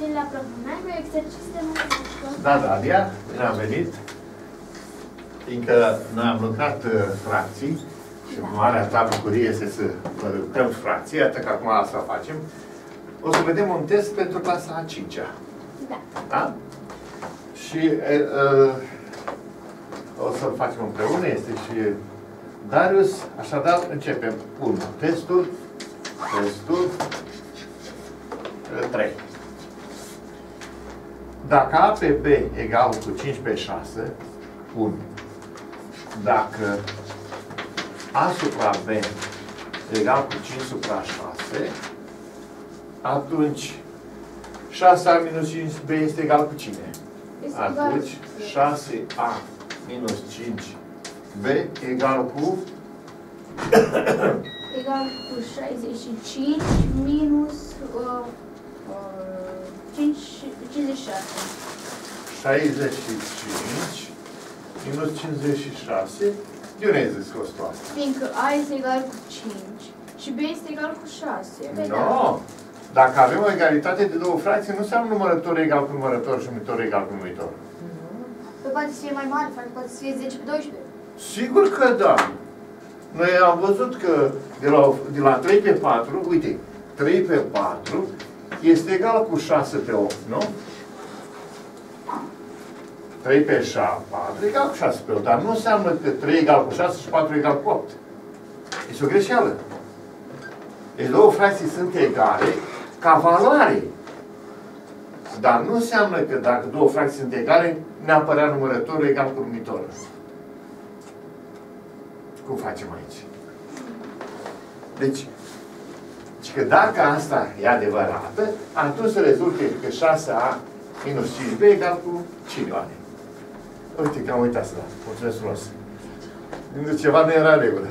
cincilea propunere cu exercițiu de matematică. Da, Dalia, bine am venit. Fiindcă noi am lucrat fracții și marea ta bucurie este să lucrăm fracții, atât că acum asta facem. O să vedem un test pentru clasa a 5-a. Da. Da? Și o să-l facem împreună, este și Darius. Așadar, începem. 1. Testul 3. Dacă A pe B egal cu 5 pe 6, 1. Dacă A supra B egal cu 5 supra 6, atunci 6A minus 5B este egal cu cine? Atunci 6A minus 5B egal cu Egal cu 65 minus 56. 65 minus 56. De unde ai zis costul asta? Fiindcă A este egal cu 5 și B este egal cu 6. Nu! Dacă avem o egalitate de două fracții, nu înseamnă numărător egal cu numărător și numitor egal cu numitor. Păi poate să fie mai mare, poate să fie 10 pe 12. Sigur că da! Noi am văzut că de la 3 pe 4, uite, 3 pe 4 este egal cu 6 pe 8, nu? 3 pe 4 egal cu 6 pe 8, dar nu înseamnă că 3 egal cu 6 și 4 egal cu 8. Este o greșeală. Deci două fracții sunt egale ca valoare. Dar nu înseamnă că dacă două fracții sunt egale, neapărat numărătorul egal cu numitorul. Cum facem aici? Deci, că dacă asta e adevărată, atunci se rezultă că 6A minus 5B egal cu 5 oare. Uite că am uitat să dau. Mulțumesc frumos. Gândiți, ceva nu era regulă.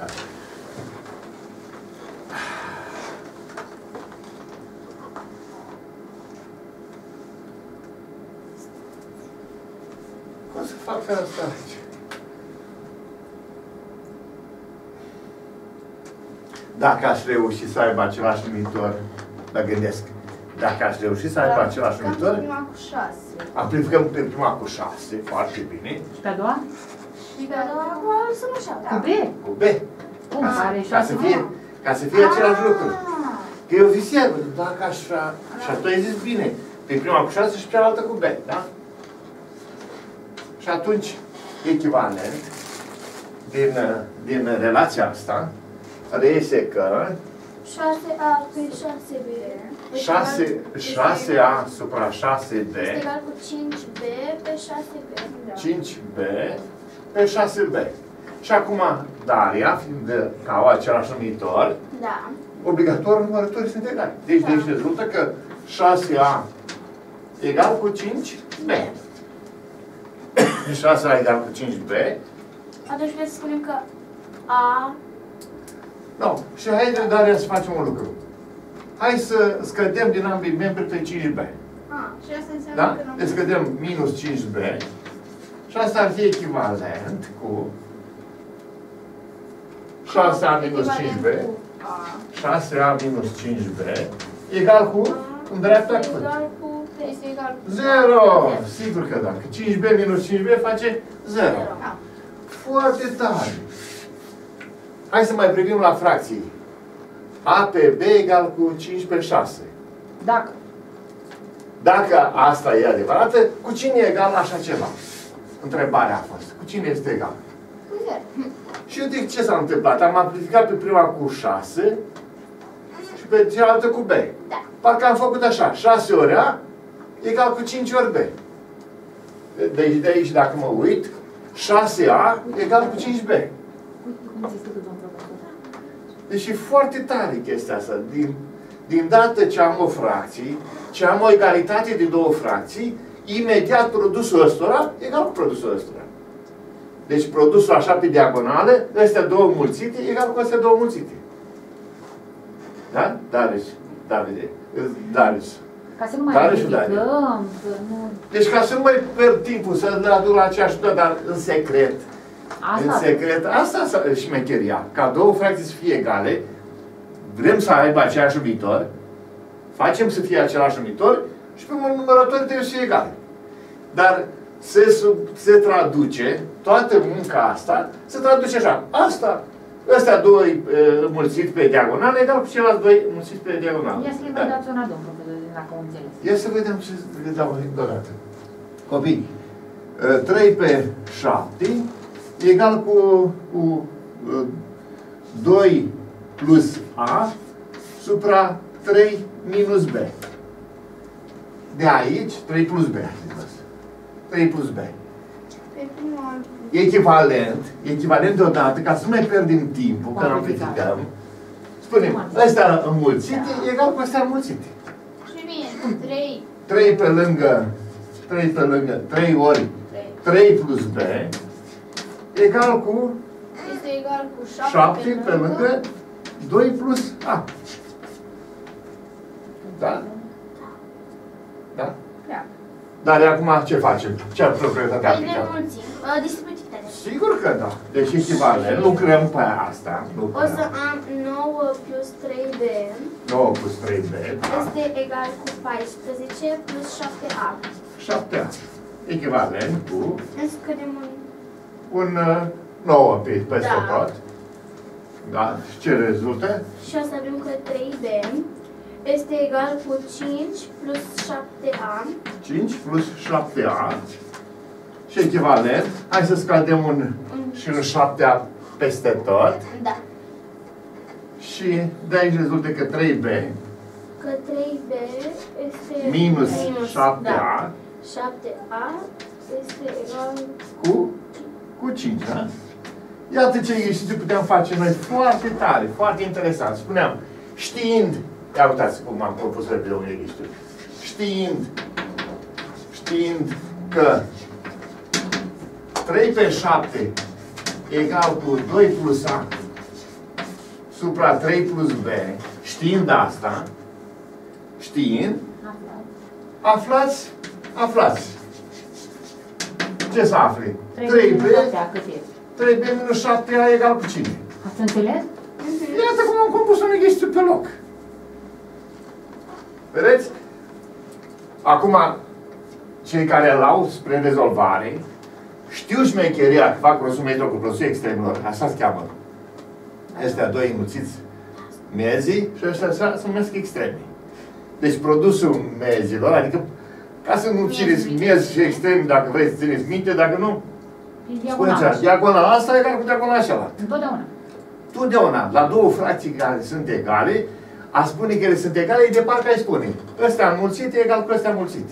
Cum să fac asta aici? Dacă aș reuși să aibă același numitor, mă gândesc, dacă aș reuși să aibă același numitor, prima cu 6. amplificăm pe prima cu 6, foarte bine. Și pe a doua? Și pe a doua cu lăsăm așa. Cu B? Cu B. Cum are și Ca să fie același lucru. Că eu visez, dacă aș vrea, și atunci ai zis bine, pe prima cu 6 și pe cealaltă cu B, da? Și atunci, echivalent, din relația asta, reiese că 6A pe 6B 6A supra 6B este egal cu 5B pe 6B. 5B pe 6B. Și acum, Daria, fiind că au același numitor, Da. obligatoriu numărătorii sunt egali. Deci, Da. deci rezultă că 6A egal cu 5B. 6A egal cu 5B. Atunci trebuie să spunem că A... Nu. Și haide, Daria, să facem un lucru. Hai să scădem din ambii membri pe 5B. Și asta înseamnă Da? că nu... Deci scădem minus 5B. Și asta ar fi echivalent cu 6A minus 5B. 6A minus 5B egal cu, în dreapta cât? Egal cu... Este egal cu... 0! Sigur că da. Că 5B minus 5B face 0. Foarte tare. Hai să mai privim la fracții. A pe B egal cu 5 pe 6. Dacă. Dacă asta e adevărată, cu cine e egal așa ceva? Întrebarea a fost. Cu cine este egal? Cu 0. Și uite ce s-a întâmplat. Am amplificat pe prima cu 6 și pe cealaltă cu B. Da. Parcă am făcut așa. 6 ori A egal cu 5 ori B. De aici, dacă mă uit, 6A egal cu 5B. Deci e foarte tare chestia asta. Din dată ce am o fracție, ce am o egalitate de două fracții, imediat produsul ăstora egal cu produsul ăstora. Deci produsul așa pe diagonală, astea două mulțite, egal cu astea două mulțite. Da? Darius. Davide. Darius. Ca să nu mai Darius și verificăm, Daria. să nu... Deci ca să nu mai pierd timpul, să le aduc la aceeași dată, dar în secret. Asta. În secret, asta și mecheria. Ca două fracții să fie egale, vrem să aibă aceeași numitor, facem să fie același numitor, și pe numărător trebuie să fie egale. Dar se traduce, toată munca asta, se traduce așa. Asta, ăstea doi mulțiți pe diagonală, egal cu ceilalți doi mulțiți pe diagonală. Ia să le mai dați una, domn profesor, dacă am înțeles. Ia să vedem ce le dau deodată. Copii, 3 pe 7 egal cu 2 plus A supra 3 minus B. De aici, 3 plus B. 3 plus B. Echivalent deodată, ca să nu mai pierdem timpul, că amplificăm. Spunem, ăstea înmulțite egal cu ăstea înmulțite. Și bine, 3. 3 pe lângă 3 ori 3 plus B egal cu Este egal cu 7 pe lângă 2 plus A. Da? Da? Da. Dar acum ce facem? Ce proprietate Păi aplicăm? le mulțim. Distributivitatea. Sigur că da. Deci echivalent, lucrăm pe asta. O să am 9 plus 3B 9 plus 3B, da? este egal cu 14 plus 7A. 7A. Echivalent cu Scădem un 9 peste Da. tot. Da? Și ce rezultă? și o să avem că 3B este egal cu 5 plus 7A. 5 plus 7A. Și echivalent. Hai să scadem și un 7A peste tot. Da. Și de aici rezultă că 3B Că 3B este minus 7A Da. 7A este egal cu 5, da? Iată ce exerciții puteam face noi foarte tare, foarte interesant. Spuneam, știind, ia uitați cum am propus să vedem un exercițiu. Știind că 3 pe 7 egal cu 2 plus A supra 3 plus B, știind asta, aflați. Ce să afli? 3B 3B minus 7A egal cu cine? Ați înțeles? Iată cum am compus un exercițiu pe loc. Vedeți? Acum, cei care îl au spre rezolvare, știu șmecheria că fac prosumetru cu produsul extremilor, așa se cheamă. Astea doi înmulțiți mezii și ăștia se numesc extreme. Deci produsul mezilor, adică ca să nu țineți mezi și extremi, dacă vreți să țineți minte, dacă nu, spuneți așa, diagonala asta e egal cu diagonala cealaltă. Întotdeauna. Totdeauna, la două fracții care sunt egale, a spune că ele sunt egale, e de parcă ai spune. Ăsta înmulțit e egal cu ăsta înmulțit.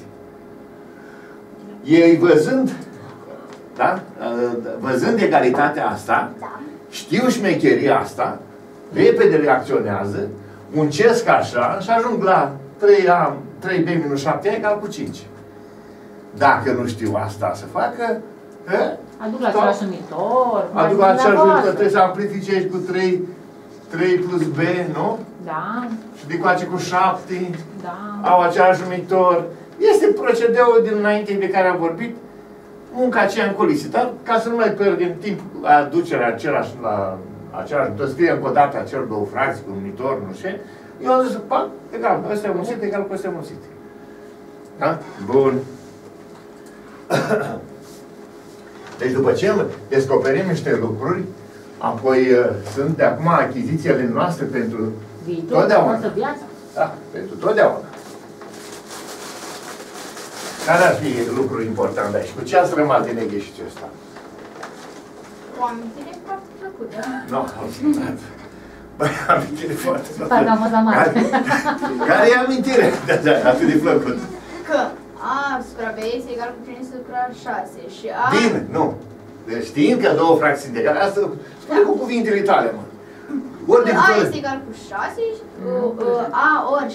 Ei văzând, da? Văzând egalitatea asta, știu șmecheria asta, repede reacționează, muncesc așa și ajung la 3B minus 7 egal cu 5. Dacă nu știu asta să facă, Aduc la același numitor. aduc la același numitor, trebuie să amplifice aici cu 3 plus B, nu? Da, Și de coace cu 7, da. au același numitor. Este procedeul din înainte de care am vorbit, munca aceea în colisii. Dar ca să nu mai pierdem timp la aducerea același numitor, scrie încă o dată acel două fracții cu numitor, nu știu, eu am zis, pac, egal, ăsta e mulțit, egal cu ăsta e mulțit. Da? Bun. Deci după ce descoperim niște lucruri, apoi sunt de acum achizițiile noastre pentru totdeauna. Viața. Da, pentru totdeauna. Care ar fi lucruri importante aici? Cu ce ați rămas din exercițiul ăsta? O amintire foarte plăcută. Nu, am băi, amintire foarte plăcută. Parcă am fost la mare. Care e amintire? Da, atât de plăcut. Că A supra B este egal cu 5 supra 6 și A... Bine, nu. Deci știind că două fracții sunt egale, asta spune cu cuvintele tale, mă. Ori de A câte este ori. egal cu 6 și A ori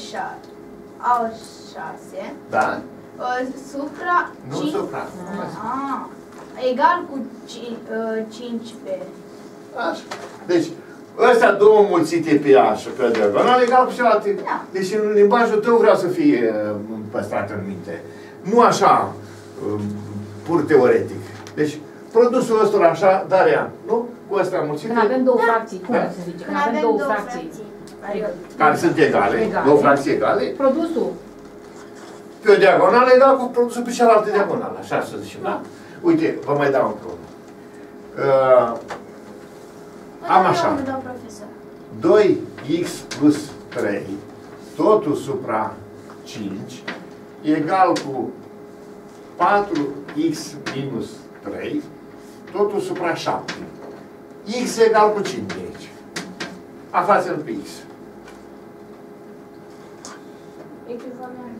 6 Da? supra Nu 5 supra. egal cu 5B. Așa. Deci, ăstea două mulțite pe A și pe diagonal egal cu celelalte. Da. Deci în limbajul tău vreau să fie păstrat în minte. Nu așa, pur teoretic. Deci, produsul ăsta așa, Daria, nu? Cu ăsta mulțite. Când avem două fracții, cum Da. se zice? Când avem două fracții. Care sunt egale, Egale. două fracții egale. Produsul. pe o diagonală egal cu produsul pe cealaltă diagonală. Așa să zicem, da? Uite, vă mai dau încă unul. Am așa. 2x plus 3, totul supra 5, egal cu 4x minus 3, totul supra 7. X egal cu 5 de aici. Aflați-l pe X. Echivalent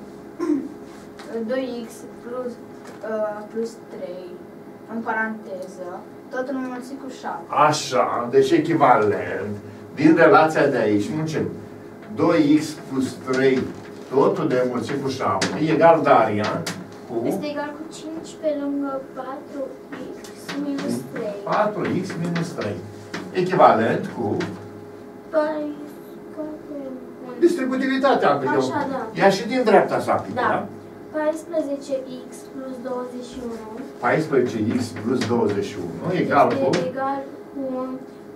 2x plus 3 în paranteză, tot înmulțit cu 7. Așa, deci echivalent. Din relația de aici, muncim. 2x plus 3, totul de înmulțit cu 7, egal Daria cu... Este egal cu 5 pe lângă 4x minus 3. 4x minus 3. Echivalent cu... Păi, distributivitatea. Așa, da. Ia și din dreapta să aplică, Da. da? 14x plus 21 14x plus 21 egal cu... este egal cu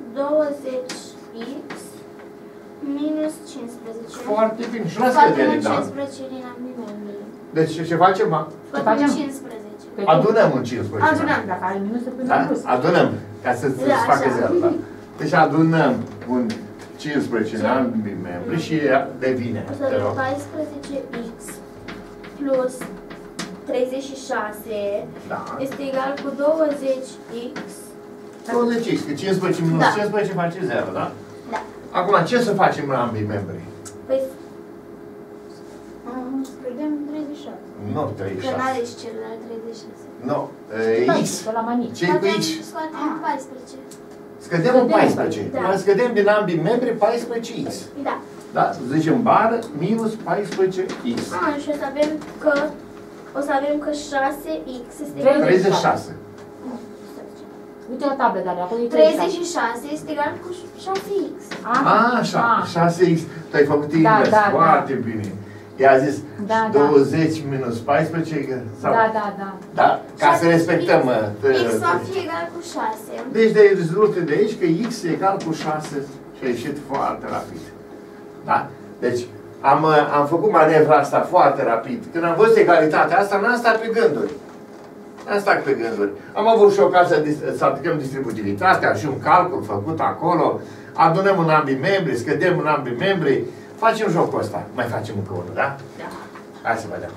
20x minus 15. Foarte bine. Și la Scoatem scădere, un da? 15 din ambii membri. Deci ce facem? Scoatem facem? 15. Adunăm un 15. Adunăm. Dacă are minus, se pune Da? în plus. Adunăm, ca să-ți Da, facă așa. zero, da? Deci adunăm un 15 în ambii membri și devine, O să te avem rog. 14x plus 36 Da. este egal cu 20x. 20x, că 15 minus Da. 15 face 0, da? Da. Acum, ce să facem în ambii membri? Păi, Scădem 36. Nu, că 36. n-are și celălalt 36. Nu, X. Pe la mani. Ce-i cu X? Scoatem 14. Scădem în 14. Da. Scădem din ambii membri 14x. Da. Da? Zicem bară minus 14x. Și o să avem că 6x este egal 36. Uite la tablă, dar acolo e 36. 36 este egal cu 6x. Așa, 6x. Tu ai făcut invers. da, Foarte bine. I-a zis Da, 20 minus 14. Sau, Da. da? Ca să respectăm. X va fi egal cu 6. Deci rezultă de aici că x e egal cu 6 și a ieșit foarte rapid. Da? Deci am făcut manevra asta foarte rapid. Când am văzut egalitatea asta, n-am stat pe gânduri. N-am stat pe gânduri. Am avut și ocazia să aplicăm distributivitatea și un calcul făcut acolo. Adunăm în ambii membri, scădem în ambii membri. Facem jocul ăsta. Mai facem încă unul, da? Da. Hai să vedem.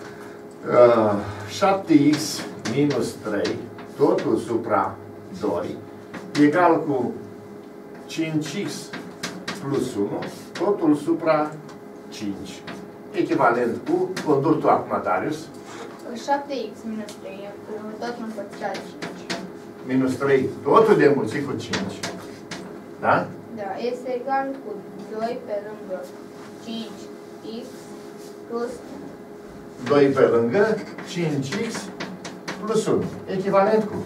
7x minus 3, totul supra 2, egal cu 5x plus 1, totul supra 5. Echivalent cu, condur tu acum, Darius, 7x minus 3, tot împărțit la 5. minus 3, totul de înmulțit cu 5. Da? Da, este egal cu 2 pe lângă 5x plus 2 pe lângă 5x plus 1. Echivalent cu.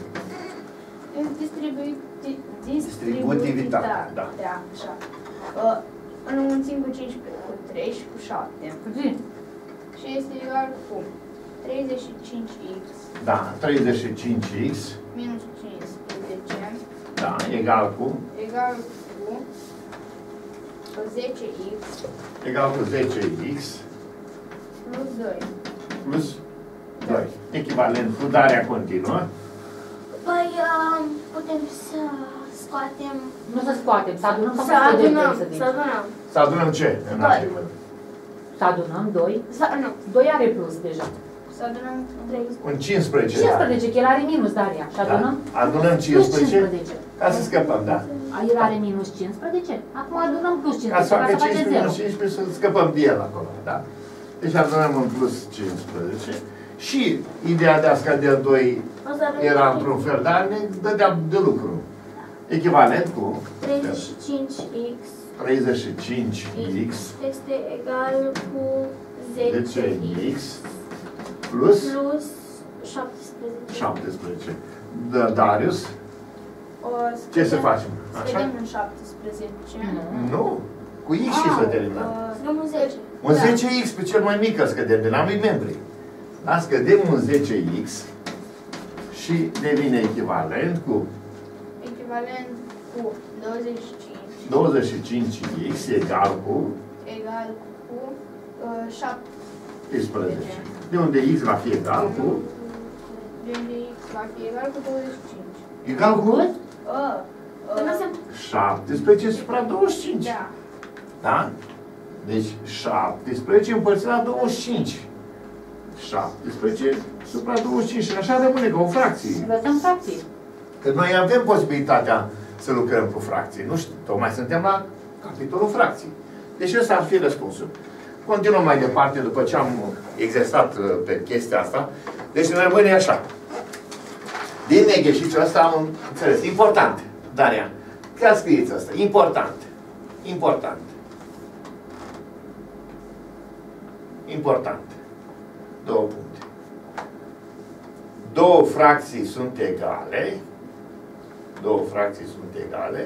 Distributivitatea, da. Da, așa. Înmulțim cu 5 cu 3 și cu 7. Puțin. Și este egal cu 35x Da, 35x, minus 15 da, egal cu, egal cu 10x egal cu 10x plus 2. plus 2. Echivalent cu darea continuă. Păi, putem să scoatem... Nu să scoatem, să adunăm sau Să să scădem, adunăm, trebuie să zic. să adunăm. Să adunăm ce? În Doi. alte mâini? Să adunăm 2. Nu, 2 are plus deja. Să adunăm 3. Un 15. 15, că el are minus, Daria. Și adunăm Da. Adunăm plus 15 15. ca să scăpăm, da? El are minus 15? Acum adunăm plus Ca 15, să facă ca să face 15 minus 0. 15 să scăpăm de el acolo, da? Deci adunăm un plus 15. Și ideea de a scădea 2 O să avem era într-un fel, dar ne dădea de lucru. Echivalent cu 35x 35x este egal cu 10x 10x plus plus 17. 17. Darius, O ce să facem? scădem Așa? în 17. Nu. Cu x și să terminăm. Scădem un 10. Un 10x pe cel mai mic îl scădem de la ambii membri. Da? Scădem un 10x și devine echivalent cu Echivalent cu 25 25x egal cu egal cu 13. De unde x va fi egal cu? De unde x va fi egal cu 25. Egal cu? Că nu se... 17 supra 25. Da. Da? Deci 17 împărțit la 25. 17 supra 25. Și așa rămâne ca o fracție. Lăsăm fracții. Că noi avem posibilitatea să lucrăm cu fracții. Nu știu, tocmai suntem la capitolul fracții. Deci ăsta ar fi răspunsul. Continuăm mai departe după ce am exersat pe chestia asta. Deci ne rămâne așa. Din negheșițul ăsta am înțeles. Important, Daria. Chiar scrieți asta. Important. Important. Important. Două puncte. Două fracții sunt egale. Două fracții sunt egale.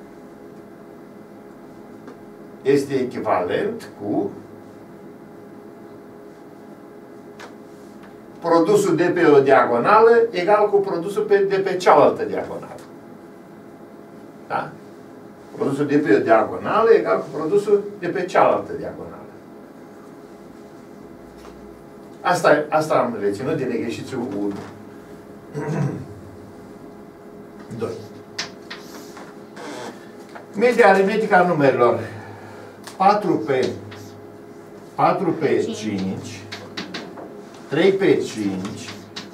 Este echivalent cu produsul de pe o diagonală egal cu produsul de pe cealaltă diagonală. Da? Produsul de pe o diagonală egal cu produsul de pe cealaltă diagonală. Asta am reținut din exercițiul 1. 2. Media aritmetică a numerelor 4 pe 5, 3 pe 5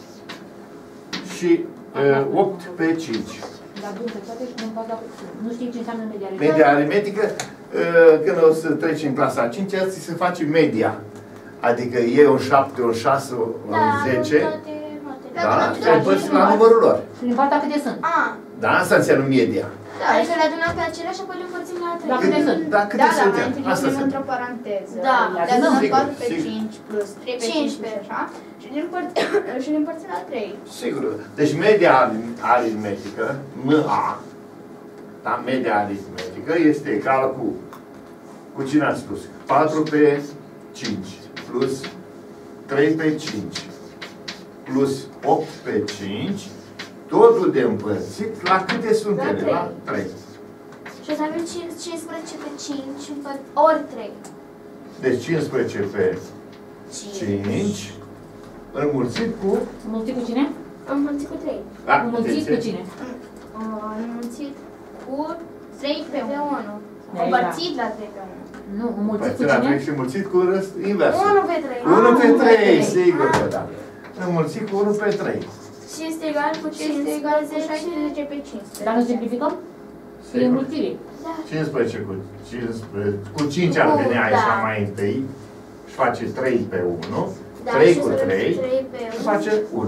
și 8 pe 5. Dar bun, pe toate și nu știi ce înseamnă media aritmetică? Media aritmetică, când o să treci în clasa a 5-a, ți se face media. Adică e un 7, un 6, un 10. Da? Și ai părți la numărul lor. Și din partea câte sunt? Da? Asta înseamnă media. Adică le adunăm pe aceleași și apoi le împărțim la 3. Da, câte sunt? Da, câte Da, suntem? mai Asta întâi sunt. într-o paranteză. Da. Le adunăm Sigur, 4 pe sigur. 5 plus 3 pe 5 și așa. Și le împărțim la 3. Sigur. Deci media aritmetică, MA, da? Media aritmetică este egală cu cine ați spus? 4 pe 5 plus 3 pe 5 plus 8 pe 5, totul de împărțit, la câte sunt ele? La 3. Și o să avem 15 pe 5 ori 3. Deci 15 pe 5 înmulțit cu... Înmulțit cu cine? Împărțit cu 3. Da, Înmulțit cu cine? Înmulțit cu 3 pe 1. Da, Împărțit la 3 pe 1. Nu, înmulțit cu Păi, la 3 cine? și înmulțit cu inversul. 1 pe 3. 1 pe 3, sigur că da. Înmulțit cu 1 pe 3. Și este egal cu Este egal cu 15. 16 pe 15. Dacă simplificăm? E Sigur. înmulțire. Da. 15 cu 5 ar venea aici Da. mai întâi și face 3 pe 1. Da, 3 și cu o să avem 3 3 pe și 1. face 1.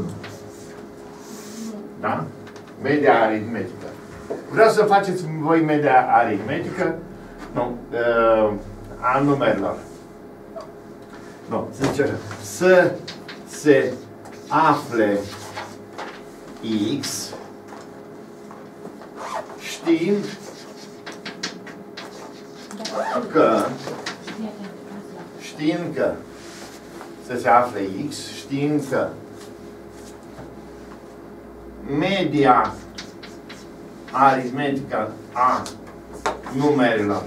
Da? Media aritmetică. Vreau să faceți voi media aritmetică, nu, a numerelor. Nu, zice așa. Să se afle X știind că să se afle X știind că media aritmetică a numerelor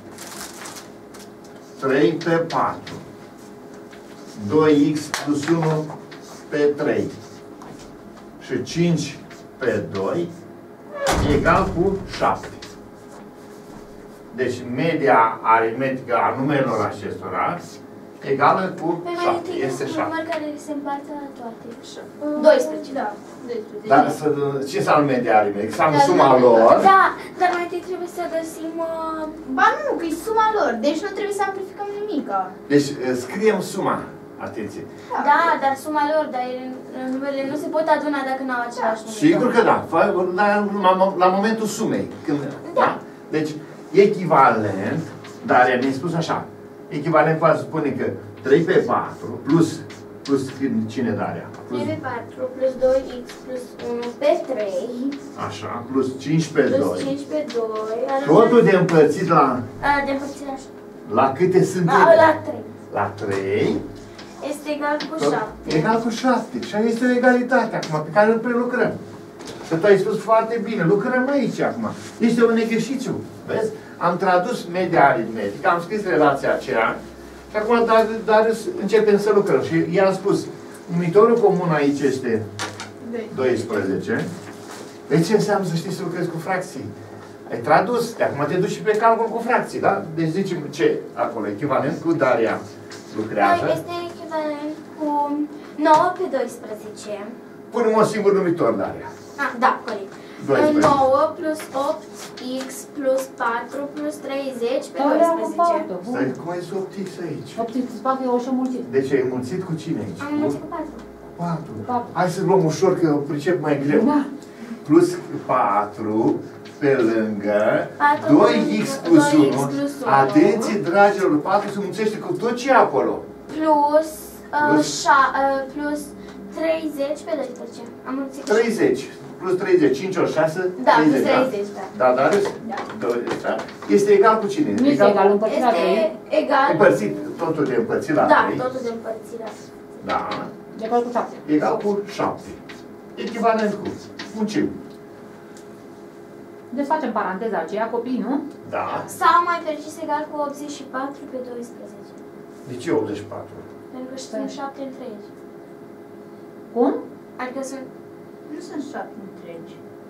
3 pe 4 2x plus 1 pe 3 și 5 pe 2 egal cu 7. Deci media aritmetică a numerelor acestora egală cu Păi mai 7. întâi Este un 7. număr care se împarte la toate. 12, da. 12. Dar ce înseamnă media aritmetică? Înseamnă Dar suma nu- lor. Da, dar mai întâi trebuie să găsim... Ba nu, că e suma lor. Deci nu trebuie să amplificăm nimica. Deci scriem suma. Atenție. Da, dar suma lor, dar numerele nu se pot aduna dacă nu au același număr. Sigur că da. La momentul sumei. Când, da? Deci, echivalent, dar mi-a spus așa, echivalent va spune că 3 pe 4 plus cine Daria? 3 pe 4 plus 2x plus 1 pe 3 Așa, plus 5 pe 2. plus 5 pe 2 Totul de împărțit la de împărțire așa. la câte sunt La ele? 3 La 3. este egal cu 7. Egal cu 7. Și aia este egalitatea acum, pe care îl prelucrăm. Că tu ai spus foarte bine, lucrăm aici acum. Este un exercițiu. Vezi? Am tradus media aritmetică, am scris relația aceea Și acum, Darius, începem să lucrăm. Și i-am spus, numitorul comun aici este 12. Deci ce înseamnă să știi să lucrezi cu fracții? Ai tradus, de acum te duci și pe calcul cu fracții, da? Deci zicem ce acolo, echivalent cu Daria lucrează. Da, este echivalent cu 9 pe 12. Punem un singur numitor, Daria. Ah, da, corect. 12. 9 plus 8x plus 4 plus 30 pe 12. Stai, cum ai zis 8x aici? 8 plus 4 e ușor mulțit. Deci ai mulțit cu cine aici? Am înmulțit cu 4. 4. Hai să luăm ușor, că o pricep mai greu. Da. Plus 4 pe lângă 4 2x plus 1. plus 1. Atenție, dragilor, 4 se mulțește cu tot ce e acolo. Plus, plus 30 pe 12. Am mulțit cu 30. Plus 30. 5 ori 6. Da, 30, plus 30, da. Da, Darius? Da. 20, da? Este egal cu cine? Nu este egal, împărțit la 3. Este egal. Împărțit, totul de împărțit la Da, 3. totul de împărțirea. Da. Egal cu 7. Egal cu 7. Echivalent cu. Muncim. Deci facem paranteza aceea, copii, nu? Da. Sau mai precis egal cu 84 pe 12. De ce 84? Pentru că sunt 7 întregi. Cum? Adică sunt... Nu sunt 7 întregi.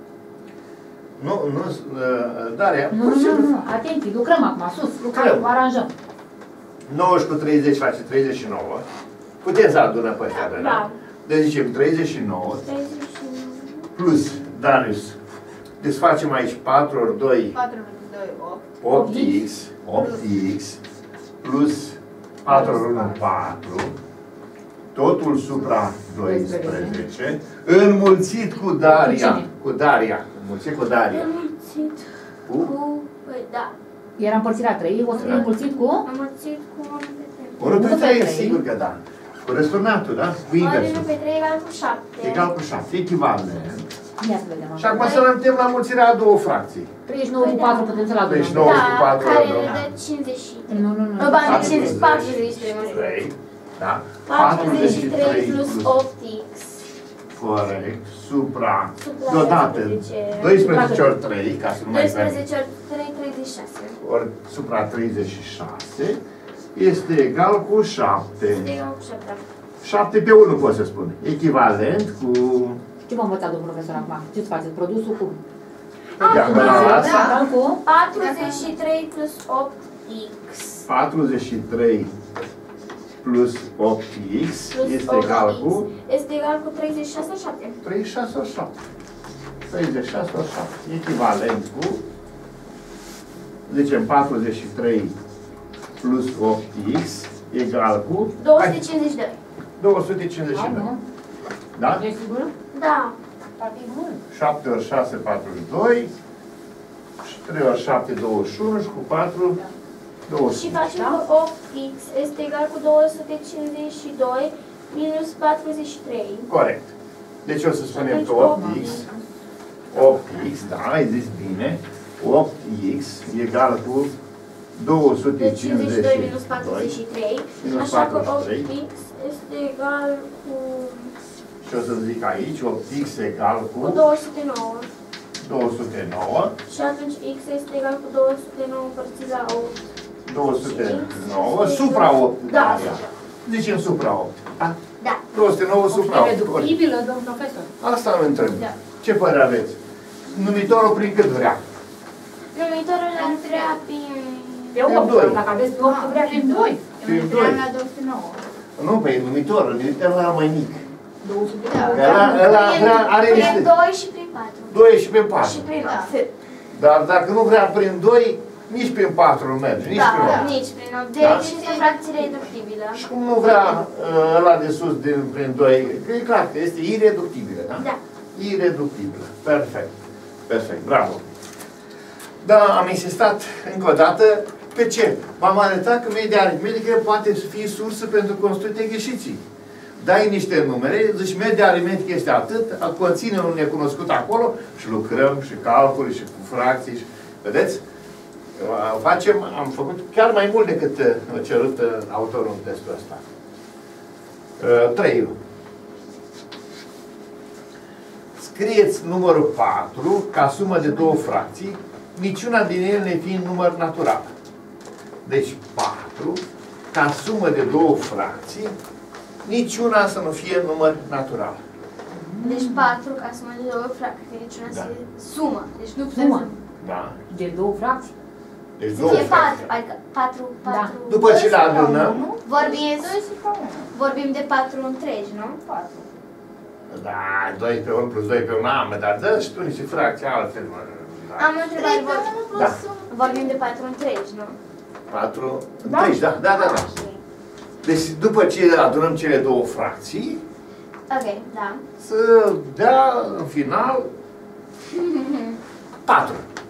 Nu, Daria, Nu, nu. Atenție, lucrăm acum, sus. Lucrăm. Hai, aranjăm. 90 cu 30 face 39. Putem să adunăm pe ăștia, Da. Deci zicem 39 39. plus Darius. Deci facem aici 4 ori 2, 4 ori 2, 8. 8x, 8x, plus 4 ori 1, 4, totul supra 12, înmulțit cu Daria. Cu Daria. Înmulțit cu Daria. Înmulțit Cu? cu... Păi, da. Era împărțit la 3, o să fie împărțit cu... Înmulțit cu 1 pe 3. 1 pe 1 pe 3, 3. sigur că da. Cu răsturnatul, da? Cu 1 inversul. pe 3 egal cu 7. Egal cu 7, echivalent. Ia să vedem. Și acum să ne uităm la mulțirea a două fracții. 39 cu 4 putem să-l adunăm. 39 cu Da, 4 care adunăm. ne dă 53. Nu. Ba, 43, mă scuze. 3, da? 43 plus 8x. Corect. Supra. Supra Deodată. 12 ori 3, ca să nu mai 12 ori 3, 36. ori supra 36 este egal cu 7. Este egal cu 7. 7 pe 1 pot să spun. Echivalent cu... Ce v-a învățat domnul profesor acum? Ce-ți faceți? Produsul cum? Ia, da, asta. Da, cu? 43 plus 8x. 43 plus 8x Plus este 8x egal cu este egal cu 36 ori 7. 36 ori 7. 36 ori 7. Echivalent cu, zicem, 43 plus 8x egal cu 252. 252. Da? Ești sigur? Da. 7 ori 6, 42. 3 ori 7, 21 și cu 4, 200. Și facem că 8x este egal cu 252 minus 43. Corect. Deci o să spunem că 8x, da, ai zis bine, 8x egal cu 52 minus 252 43. minus Așa că 43. 8x este egal cu Și o să zic aici, 8x egal cu 209. 209. Și atunci x este egal cu 209 împărțit la 8. 209 supra 8. Da. Zicem supra 8. Da? Da. 209 supra 8. Reductibilă, domn profesor. Asta îl întreb. Da. Ce părere aveți? Numitorul prin cât vrea? Numitorul îl vrea prin... Pe 8, doi. dacă aveți pe 8, vrea prin 2. Prin Eu doi. am la 209. Nu, pe numitorul ăla mai mic. 200. Ăla are Prin niște 2 și prin 4. 2 și prin 4. Și prin 8. Dar dacă nu vrea prin 2, nici prin 4 nu merge, nici prin 8. Da, nici prin 8. Da. Deci este fracție reductibilă. Și cum nu vrea ăla de sus prin 2, că e clar că este ireductibilă, da? Da. Ireductibilă. Perfect. Perfect. Bravo. Da, am insistat încă o dată pe ce? V-am arătat că media aritmetică poate fi sursă pentru construite greșiții. Dai niște numere, zici media aritmetică este atât, conține un necunoscut acolo și lucrăm și calculi și cu fracții. Și, vedeți? Am făcut chiar mai mult decât a cerut autorul în testul ăsta. 3. Scrieți numărul 4 ca sumă de două fracții, niciuna din ele nefiind număr natural. Deci 4 ca sumă de două fracții, niciuna să nu fie număr natural. Deci 4 ca sumă de două fracții, niciuna să fie sumă. Deci nu putem Sumă. să... Da? De două fracții. Deci Să două fie 4, fracții. adică 4. Da. După ce le adunăm, Vorbim de 4 întregi, nu? 4. da, 2 pe 1 plus 2 pe 1, mă, dar dă și tu niște fracții altfel, mă. Da. Am o întrebare, Da. vorbim de 4 întregi, nu? 4, 3, da. Deci după ce adunăm cele două fracții, Ok, da. să dea în final 4.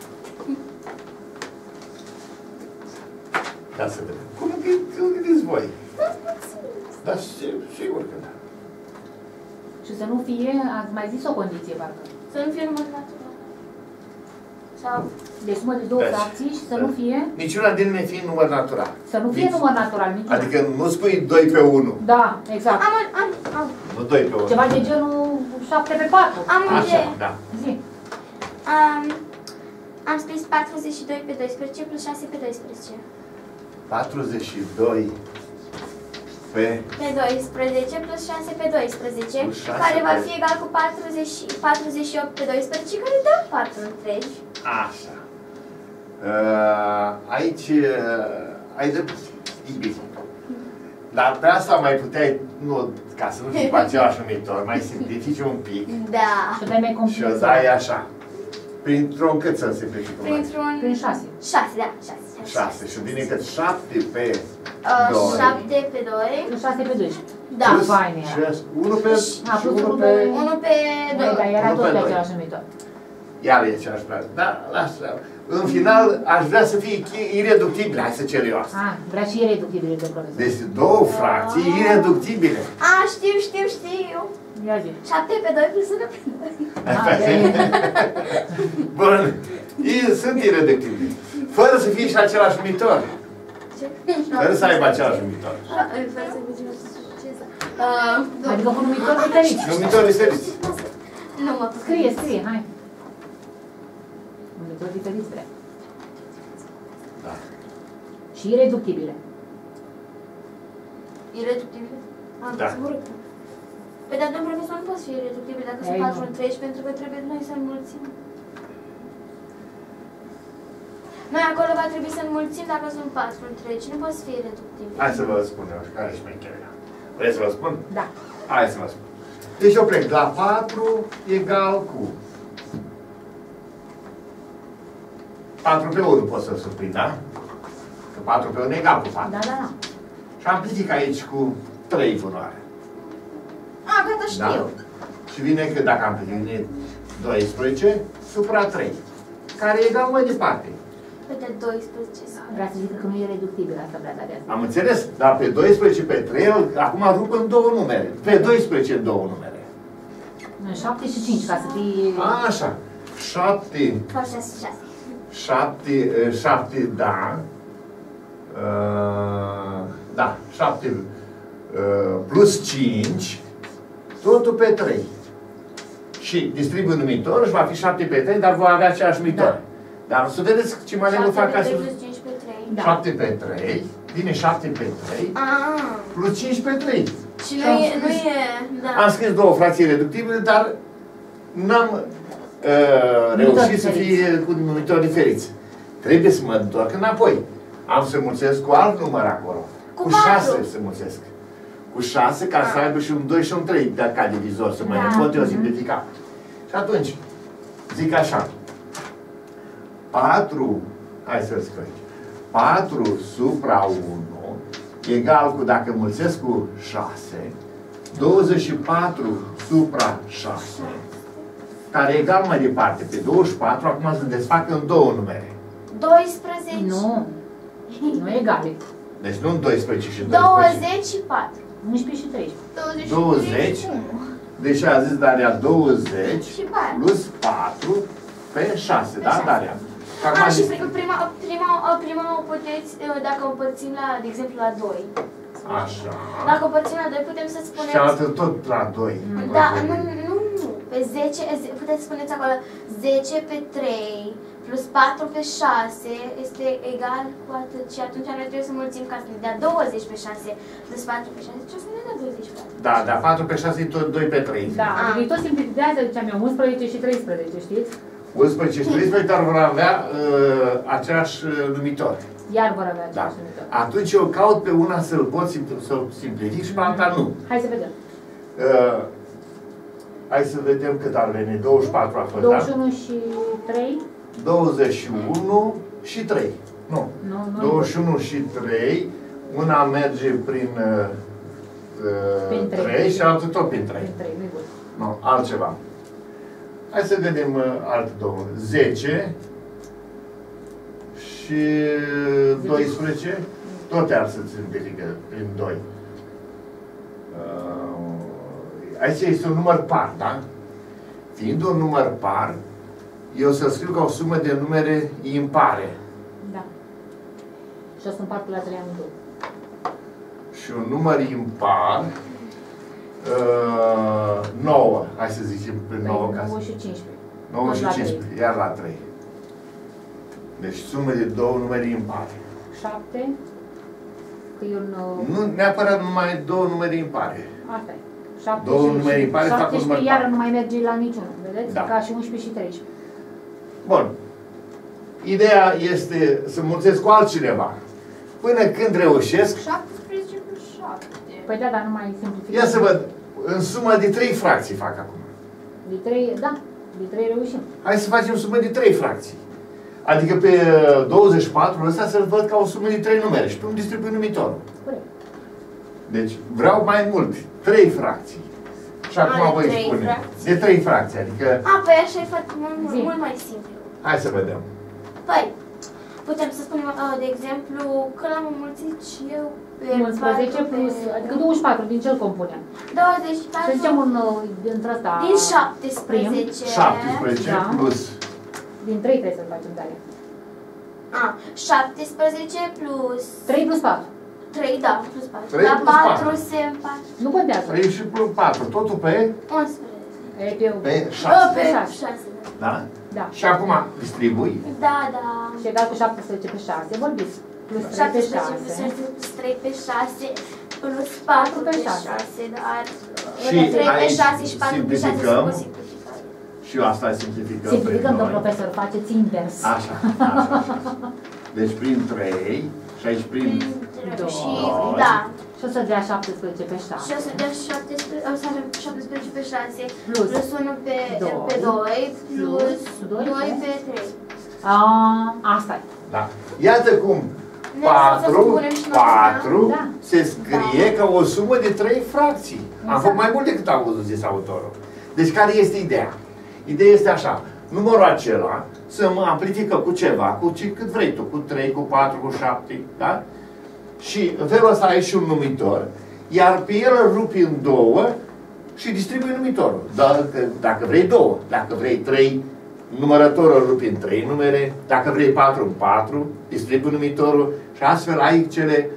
Da, să vedem. Cum gândiți voi? Da, sigur că da. Și să nu fie, ați mai zis o condiție, parcă. Să nu fie număr natural. Sau... De sumă de două Deci, fracții și să nu fie... Niciuna din ele fiind număr natural. Să nu fie număr natural, niciuna. Adică nu spui 2 pe 1. Da, exact. Am. Nu 2 pe 1. Ceva de genul 7 pe 4. Am o Așa, idee. da. Zi. Am scris 42 pe 12 plus 6 pe 12. 42 pe... Pe 12 plus 6 pe 12, Plus 6 care va pe- fi egal cu 48 pe 12, care dă 4 întregi. Așa. Aici ai de bine. Dar pe asta mai puteai, nu, ca să nu fii pe același numitor, mai simplifici un pic Da. Și o dai mai și o complet. dai așa. Printr-un cât să simplifici? Printr-un... Prin 6. 6, da, 6. 6 și vine cât 7 pe 2. 7 pe 2. Plus 6 pe 12. Da. Plus Fain era. 1 pe... A, și plus 1 unul pe... pe- 1 pe Băi, dar 2. era Unu tot pe pe doi. același numitor. Iar e aceeași plată. Da, lasă. În final, aș vrea să fie ireductibile. Hai să cer eu asta. Ah, vrea și ireductibile de profesor. Deci două fracții ireductibile. A, știu. Ia zi. 7 pe 2 plus 1 pe 2. Bun. Sunt ireductibile. Fără să fie și același numitor. Fără să aibă același numitor. Adică cu numitor diferit. Numitori diferiți. Nu mă Scrie, hai. Numitor diferit vrea. Da. Și ireductibile. Ireductibil. Am Da. zburut. Păi, dar, domnul profesor, nu poți fi ireductibil dacă sunt Ei, 4 nu. întregi, pentru că trebuie noi să înmulțim. Noi acolo va trebui să înmulțim dacă sunt 4 întregi. Nu poți fi ireductibil. Hai să vă spun eu care e șmecherea. Vreți să vă spun? Da. Hai să vă spun. Deci eu plec la 4 egal cu 4 pe 1 pot să-l surprind, da? Că 4 pe 1 egal cu 4. Da. Și amplific aici cu 3 bunoare. A, gata, știu. Da? Și vine că dacă amplific vine 12 supra 3. Care e egal mai departe. Uite, 12 sau... Vrea să zică că nu e reductibil, asta vrea de asta. Am înțeles? Dar pe 12 pe 3, acum rup în două numere. Pe 12 în două numere. 7 și 5, ca să fie... Așa. 7, Sau 6. 7, da. Da, 7 plus 5, totul pe 3. Și distribui numitor și va fi 7 pe 3, dar va avea același numitor. Da. Dar o să vedeți ce mai nu fac ca să... 7 plus 5 pe 3. Da. 7 pe 3, vine 7 pe 3, plus 5 pe 3. Și nu e... Da. Am scris două fracții reductibile, dar n-am reușit să fie cu numitori diferiți. Trebuie să mă întorc înapoi. Am să mulțesc cu alt număr acolo. Cu 6 patru. să mulțesc. Cu 6 ca să aibă și un 2 și un 3 de ca divizor, să mai Da. pot eu simplifica. Și atunci, zic așa. 4, hai să scriu aici. 4 supra 1 egal cu, dacă mulțesc cu 6, 24 supra 6, care e egal mai departe, pe 24, acum se desfac în două numere. 12. Nu. Nu e egale. Deci nu în 12 și 12. 20 și 4. 11 și 13. 20. Deci a zis Daria 20 Și 4. plus 4 pe 6, da, 6. Daria? Acum A, și zis- prima o puteți, dacă o împărțim la, de exemplu, la 2. Așa. Dacă o împărțim la 2, putem să Și spunem... cealaltă tot la 2. Da, nu. Pe 10, puteți să spuneți acolo 10 pe 3 plus 4 pe 6 este egal cu atât. Și atunci noi trebuie să mulțim ca să ne dea 20 pe 6 plus 4 pe 6. Ce o să ne dea 20 pe 4? Da, dar 4 pe 6 e tot 2 pe 3. Da, adică tot simplificează, ziceam eu, 11 și 13, știți? 11 și 13, dar vor avea același numitor. Iar vor avea Da. același numitor. Atunci eu caut pe una să-l pot să-l simplific și pe alta nu. Hai să vedem. Hai să vedem cât ar veni. 24 a fost, 21 și 3? 21 și 3. Nu. 21 și 3. Una merge prin 3 și altul tot prin 3. Prin 3, nu-i bun. Nu, altceva. Hai să vedem alte două. 10 și 12. Tot ar să simplifică prin 2. Aici este un număr par, da? Fiind un număr par, eu să scriu ca o sumă de numere impare. Da. Și o să împart la 3 amândouă. Și un număr impar, 9, hai să zicem pe 9 ca 9 și 15. 9 și La 15, iar la 3. Deci sumă de două numere impare. 7, că e un... Nu neapărat numai două numere impare. Asta e. 7 Două și numere impare fac un număr 17 iară par. nu mai merge la niciunul, vedeți? Da. Ca și 11 și 13. Bun. Ideea este să mulțesc cu altcineva. Până când reușesc, 17 plus 7. Păi da, dar nu mai simplific. ia să văd, în sumă de 3 fracții fac acum. De 3, da, de 3 reușim. Hai să facem sumă de 3 fracții. Adică pe 24 ăsta să-l văd ca o sumă de 3 numere și pe unde distribui numitorul. Corect. Deci vreau mai mult, 3 fracții. Și acum de voi 3 spune. fracții. De 3 fracții, adică Păi așa e foarte Zi. mult mai simplu. hai să vedem. Păi, putem să spunem, de exemplu, că l-am înmulțit și eu pe 11 plus, adică 24, din ce îl compunem? 24 Să zicem un, dintre ăsta... din 17. 17 Da. plus Din 3 trebuie să-l facem, Daria. 17 plus 3 plus 4. 3, da, plus 4. 3 La plus 4 4. se împart Nu contează. 3 și plus 4, totul pe 11. E pe pe 6. Pe Pe 6. 6. Da? Da. Și acum distribui. Da, da. Și egal cu 17 pe 6, vorbiți. Plus 3 pe 17 plus 6. 6 plus 3 pe 6 plus 4 pe 6, dar Și 3 pe aici 6 și 4 pe 6 simplificăm. sunt simplificare. Și asta simplificăm Simplificăm, prin domn 2. profesor, faceți invers. Așa. Deci prin 3 și aici prin... Și, Doi. da. Și o să dea 17 pe 7. Și o să dea 17, o să avem 17 pe 6 Plus 1 pe 2 plus 2 pe 3. Asta e. Da. Iată cum Ne să 4, spunem și noi, 4 da? se scrie ca o sumă de 3 fracții. Am Exact. făcut mai mult decât a văzut zis autorul. Deci care este ideea? Ideea este așa. Numărul acela să mă amplifică cu ceva, cu cât vrei tu, cu 3, cu 4, cu 7, da? Și în felul ăsta ai și un numitor, iar pe el îl rupi în două și distribui numitorul. Dacă vrei 2, dacă vrei 3, numărătorul îl rupi în 3 numere, dacă vrei 4 în 4, distribui numitorul și astfel ai cele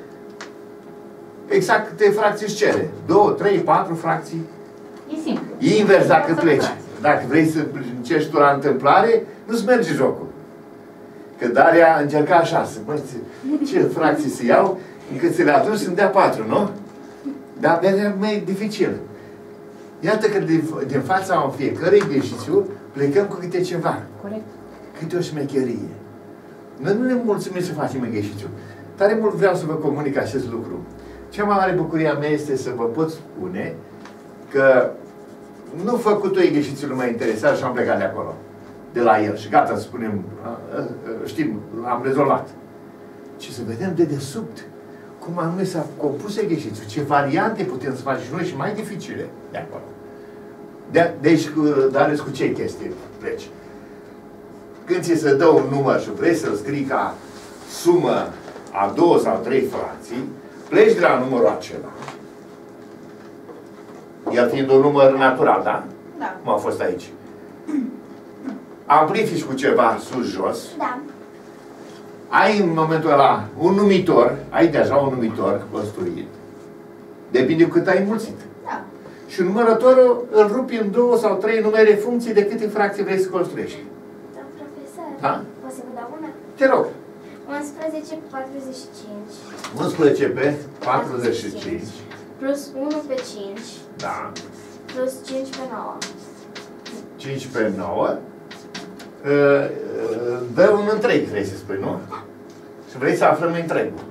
exact câte fracții își cere. 2, 3, 4 fracții. E simplu. E invers dacă Să pleci. fracții. Dacă vrei să încerci tu la întâmplare, nu-ți merge jocul. Că Daria încerca așa, să mă, ce fracții să iau, încât să le aduci să-mi dea 4, nu? Dar de mai dificil. Iată că din fața în fiecare exercițiu plecăm cu câte ceva. Corect. Câte o șmecherie. Noi nu ne mulțumim să facem exercițiu. Tare mult vreau să vă comunic acest lucru. Cea mai mare bucuria mea este să vă pot spune că nu făcut-o exercițiul mai interesat și am plecat de acolo. De la el. Și gata, spunem, știm, am rezolvat. Ci să vedem de desubt cum anume s-a compus exercițiul, ce variante putem să facem și noi și mai dificile de acolo. Deci, Darius, cu ce chestii pleci? Când ți se dă un număr și vrei să-l scrii ca sumă a 2 sau 3 fracții, pleci de la numărul acela. El fiind un număr natural, da? Da. Cum a fost aici. Amplifici cu ceva sus-jos. Da. Ai în momentul ăla un numitor, ai deja un numitor construit. Depinde cât ai înmulțit. Da. Și numărătorul îl rupi în 2 sau 3 numere funcții de câte fracții vrei să construiești. Da, profesor. Da? Te rog. 11 pe 45 11 pe 45. plus 1 pe 5 Da. plus 5 pe 9. 5 pe 9. Dă un întreg, trebuie să spui, nu? Și vrei să aflăm întregul.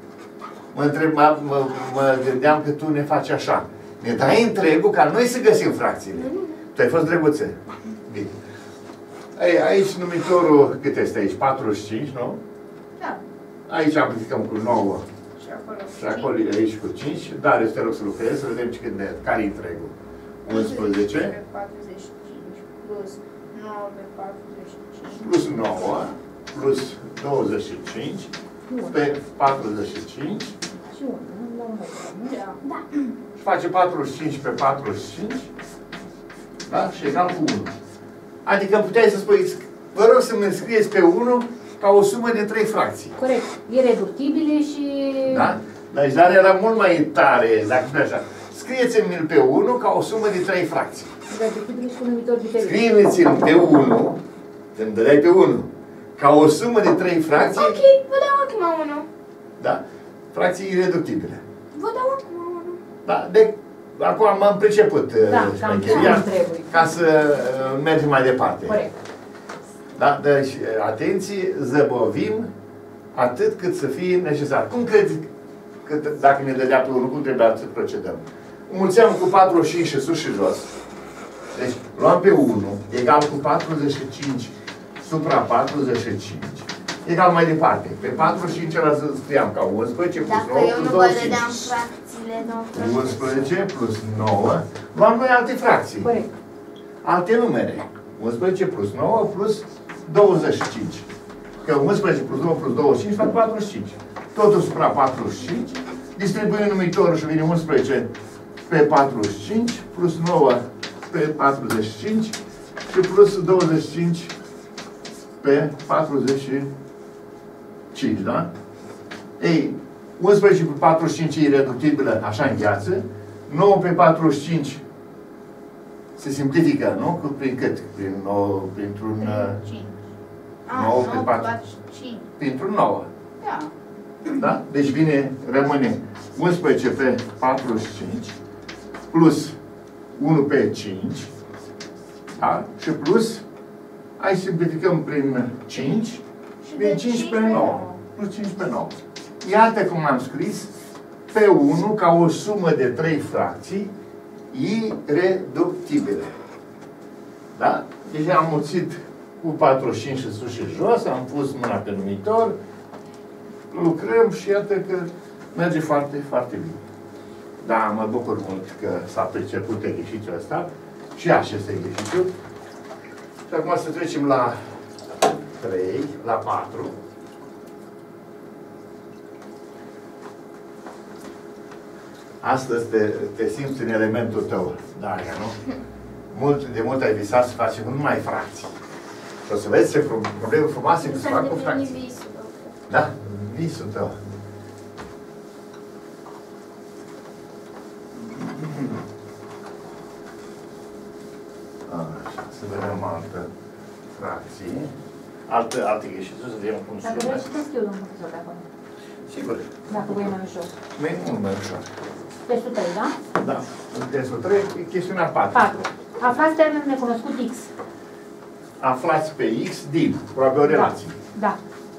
Mă gândeam că tu ne faci așa. Ne dai întregul ca noi să găsim fracțiile. Tu ai fost drăguță. Bine. Aici numitorul, cât este aici? 45, nu? Da. Aici amplificăm cu 9. Și acolo. Și acolo aici cu 5. Dar eu te rog să lucrezi, să vedem care-i întregul. 11 pe 45 plus 9 pe 45. plus 9 plus 25 pe 45 Și unul, nu la un loc, nu? Da. și face 45 pe 45, da? Și egal cu 1. Adică puteai să spui, vă rog să-mi scrieți pe 1 ca o sumă de 3 fracții. Corect. Ireductibile și... Da? Dar era mult mai tare, dacă spune așa. Scrieți-mi pe 1 ca o sumă de 3 fracții. Ireductibile și cu numitori diferiți. Scrieți-mi pe 1, îmi dădeai pe 1, ca o sumă de 3 fracții. Ok, vă dau acum 1. Da? Fracții ireductibile. Vă dau acum 1. Da? Acum m-am priceput cam șmecheria, ce trebuie. ca să mergem mai departe. Corect. Da? Deci, atenție, zăbovim atât cât să fie necesar. Cum crezi că dacă ne dădea pe 1, cum trebuia să procedăm? Mulțeam cu 45 și sus și jos. Deci, luam pe 1, egal cu 45 supra 45, egal mai departe. Pe 45 ăla să scriam ca 11 plus Dacă 9 eu plus nu vă 25. dădeam fracțiile, nu 11 plus 9, luam noi alte fracții, Corect. alte numere. 11 plus 9 plus 25. Că 11 plus 9 plus 25 fac 45. Totul supra 45, distribuim numitorul și vine 11 pe 45, plus 9 pe 45 și plus 25 pe 45, da? Ei, 11 pe 45 e ireductibilă, așa în gheață. 9 pe 45 se simplifică, nu? Prin cât? Printr-un... 5. 9 pe 9 4. 5. Printr-un 9. Da. Da? Deci rămâne 11 pe 45 plus 1 pe 5, da? Și plus, hai simplificăm prin 5 și vine 5 pe 9. Plus 5 pe 9. Iată cum am scris pe 1 ca o sumă de 3 fracții ireductibile. Da? Deci am mulțit cu 45 și sus și jos, am pus mâna pe numitor, lucrăm și iată că merge foarte, foarte bine. Da, mă bucur mult că s-a priceput exercițiul ăsta și acest exercițiu. Și acum să trecem la 3, la 4. Astăzi te simți în elementul tău, Daria, nu? De mult ai visat să facem numai fracții. Și o să vezi ce probleme frumoase că se fac cu fracții. Da? Visul tău. Așa, să vedem altă fracție. Alte ieșituri, să vedem cum Dacă sună. vrei, citesc eu, domnul profesor, de acolo. Sigur. Dacă voi mai ușor. Mult mai ușor. Testul 3, da? Da. În testul 3, e chestiunea 4. 4. Aflați termenul necunoscut X. Aflați pe X din, probabil o relație. Da.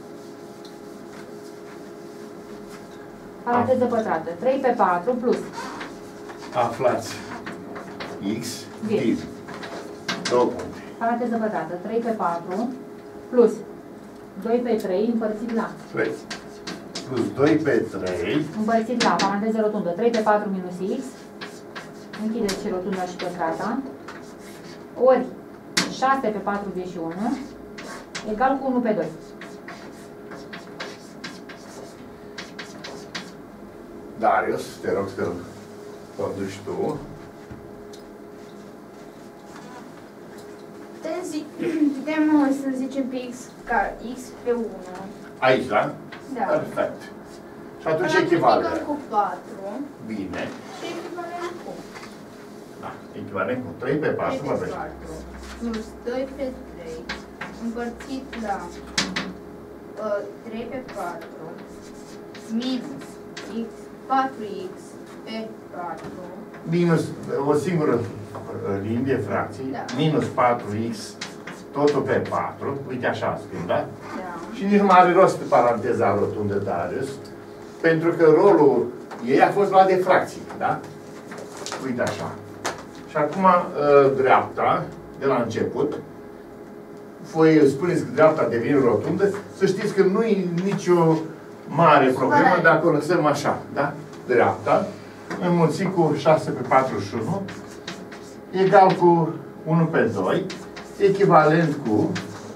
Paranteză pătrată. 3 pe 4 plus. Aflați X Din. din. Două puncte. Paranteză pătrată. 3 pe 4 plus 2 pe 3 împărțit la. 3. Plus 2 pe 3. Împărțit la. Paranteză rotundă. 3 pe 4 minus X. Închideți și rotunda și pătrata. Ori 6 pe 41 egal cu 1 pe 2. Darius, te rog să-l conduci tu. Putem să zicem pe X ca X pe 1. Aici, da? Da. Perfect. Și atunci Multiplicăm echivalent. cu 4 Bine. și echivalent cu Da. Echivalent cu 3 pe 4, 3 mă pe vezi. 4 plus 2 pe 3 împărțit la 3 pe 4 minus x 4x pe 4 Minus o singură linie de fracții, Da. minus 4x, totul pe 4, uite așa scriu, da? da. Și nici nu mai are rost paranteza rotundă Darius, pentru că rolul ei a fost luat de fracții, da? Uite așa. Și acum dreapta, de la început, voi spuneți că dreapta devine rotundă, să știți că nu e nicio mare problemă dacă o lăsăm așa, da? Dreapta, înmulțit cu 6 pe 41, egal cu 1 pe 2, echivalent cu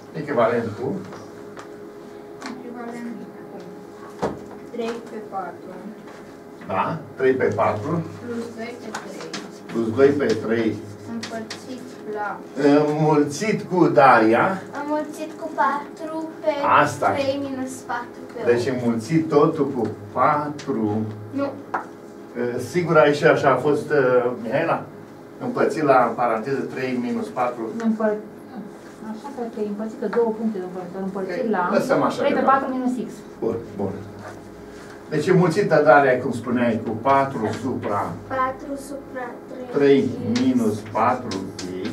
3 pe 4 da? 3 pe 4 plus 2 pe 3 plus 2 pe 3 împărțit la înmulțit cu Daria. Înmulțit cu 4 pe Asta. 3 minus 4 pe 8. Deci înmulțit totul cu 4. Nu. Sigur aici așa a fost, Mihaela? Împărțit la paranteză 3 minus 4. Așa cred că e împărțită două puncte de împărțit la Lăsăm așa 3 pe de 4 minus x. Bun, bun. Deci înmulțită Daria, cum spuneai, cu 4 supra 4 supra 3 minus 4x.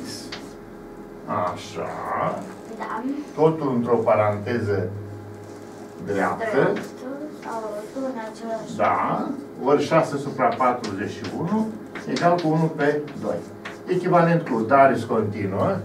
Așa. Da. Totul într-o paranteză dreaptă. Sau în același. Da. Ori 6 supra 41 egal cu 1 pe 2. Echivalent cu Darius continuă. așa.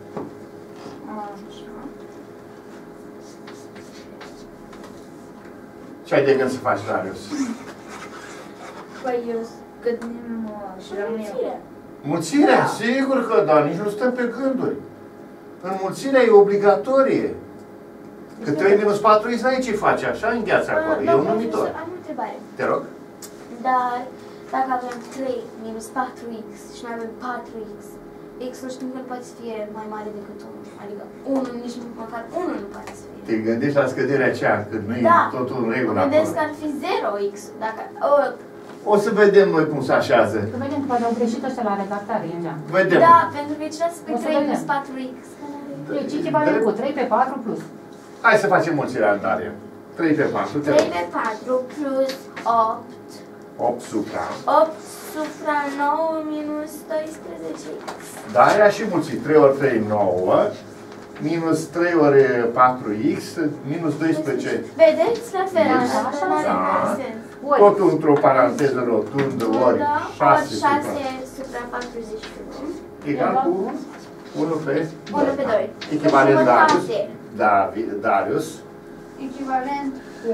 Ce ai de gând să faci, Darius? Păi eu gândim și rămâne. Mulțirea? Sigur că da, nici nu stăm pe gânduri. Înmulțirea e obligatorie. Că 3 minus 4x n-ai ce face, așa îngheață acolo. E un numitor. Am o întrebare. Te rog? Dar dacă avem 3 minus 4x și mai avem 4x, x-ul știm că nu poate să fie mai mare decât 1. Adică 1, nici măcar 1 nu poate să fie. Te gândești la scăderea aceea, când nu e totul în regulă Mă gândesc acolo. că ar fi 0x. Dacă... O să vedem noi cum se așează. Să vedem că poate au greșit ăștia la redactare, Iulia. Vedem. Da, pentru că aici să pe O să 3 minus vedem. 4x. Deci echivalent cu 3 pe 4 plus. Hai să facem mulțirea, Daria. 3 pe 4, te 3 rog. pe 4 plus 8. 8 supra. 8 supra 9 minus 12x. Daria și mulțit. 3 ori 3, 9. Minus 3 ori 4x, minus 12. Vedeți? La fel, Yes. așa nu are Da. sens. Ori Totul într-o paranteză rotundă, ori Da, 6 ori supra. 6 supra 41. Egal cu 1 pe 1 pe 2. Echivalent Darius. Jumătate. Darius. Echivalent cu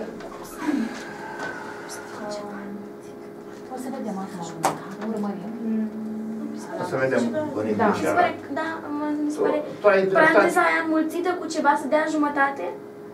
o să vedem acum. Urmărim. O să vedem în Mi se greșeala. pare, da, mi se pare, Tu ai dreptate. paranteza aia înmulțită cu ceva să dea jumătate?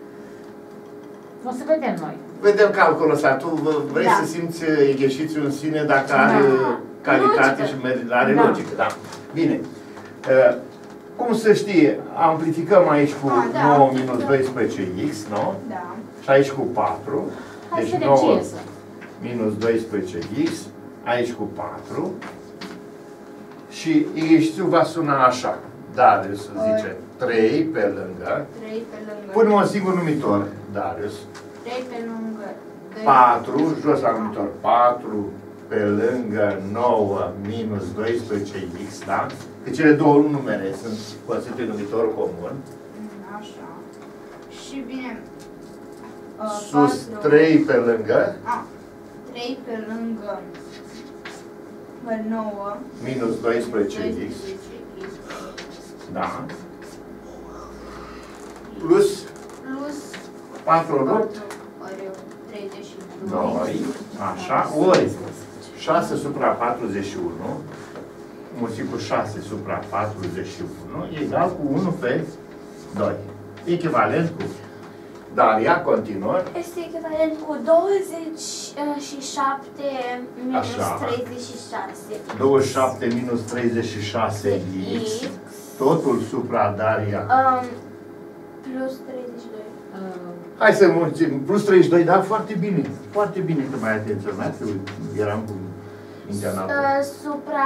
O să vedem noi. Vedem calculul ăsta. Tu vrei Da. să simți ieșițiul în sine dacă are Da. calitate Logică. și are Da. logică. Da. Bine. Cum să știe, amplificăm aici cu Da. 9 minus 12x, nu? da. Și aici cu 4. Hai să Deci vedem ce 9 iese. minus 12x, aici cu 4. Și ieșițiul va suna așa. Darius zice 3 pe lângă. 3 pe lângă. Punem un singur numitor, Darius. 3 pe lângă 2. 4, jos la numitor. 4 pe lângă 9 minus 12x, da? Că cele două numere sunt constituie numitorul comun. Așa. Și vine Sus 3 pe lângă 3 pe lângă 9 minus 12x, da? Plus plus 4 ori 8, ori 32. 2, așa, ori 6 supra 41, mulțit cu 6 supra 41, egal cu 1 pe 2. Echivalent cu Daria, continuă. Este echivalent cu 27 minus Așa. 36. 27 minus 36x, totul supra Daria. Plus 32. Hai să mulțim, plus 32, da? Foarte bine. Foarte bine că mai atenționat, că eram cu mintea în apă. Supra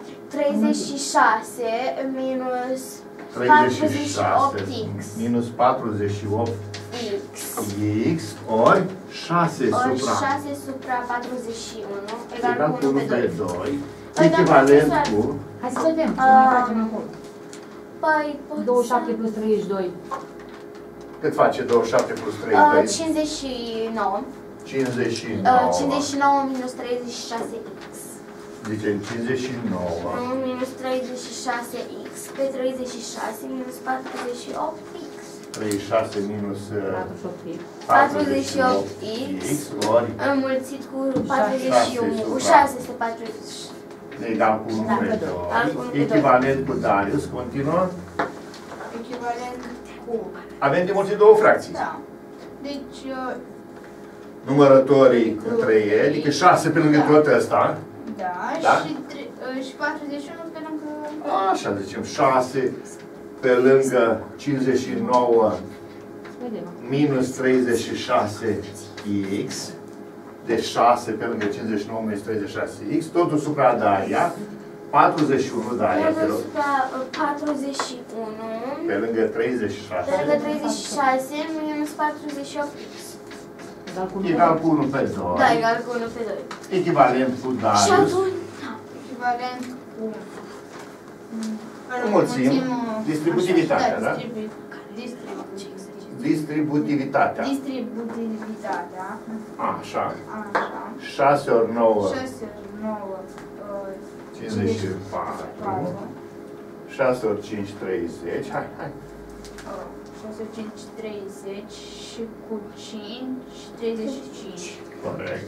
36 minus 36 48x. minus 48 X. X ori 6 ori supra 6 supra 41 egal egal cu cu 1 1 pe 2. pe 2, Păi, echivalent dar cu Hai să vedem, să ne facem acolo. Păi, pot 27 plus 32. cât face 27 plus 32? 59. 59. 59 minus 36x. Zice 59 Minus 36x pe 36 minus 48x. 36 minus 48. 48x ori înmulțit cu 6 41, cu supra. 6 este 40. egal cu 1 Da, pe egal cu 1 pe 2. Echivalent cu Darius, continuă. Echivalent cu... Avem de mulțit două fracții. Da. Deci, Numărătorii între ei, adică 6 pe lângă tot ăsta. da, Da? și 41 pe lângă... Așa zicem, 6 pe lângă 59 Vedem. minus 36x. Deci 6 pe lângă 59 minus 36x. Totul supra Daria. 41 Daria, te rog. 41 Pe lângă 36. pe lângă 36 minus 48x. Egal cu 1 Egal cu 1 pe 2. Da, egal cu 1 pe 2. Echivalent cu Și Darius. atunci, Echivalent cu... Înmulțim distributivitatea, da? Distributivitatea. Distributivitatea. Distributivitatea. Așa. Așa. 6 ori 9, 6 ori 9 54. 6 ori 5, 30. Hai. 6 ori 5, 30 și cu 5, 35. Corect.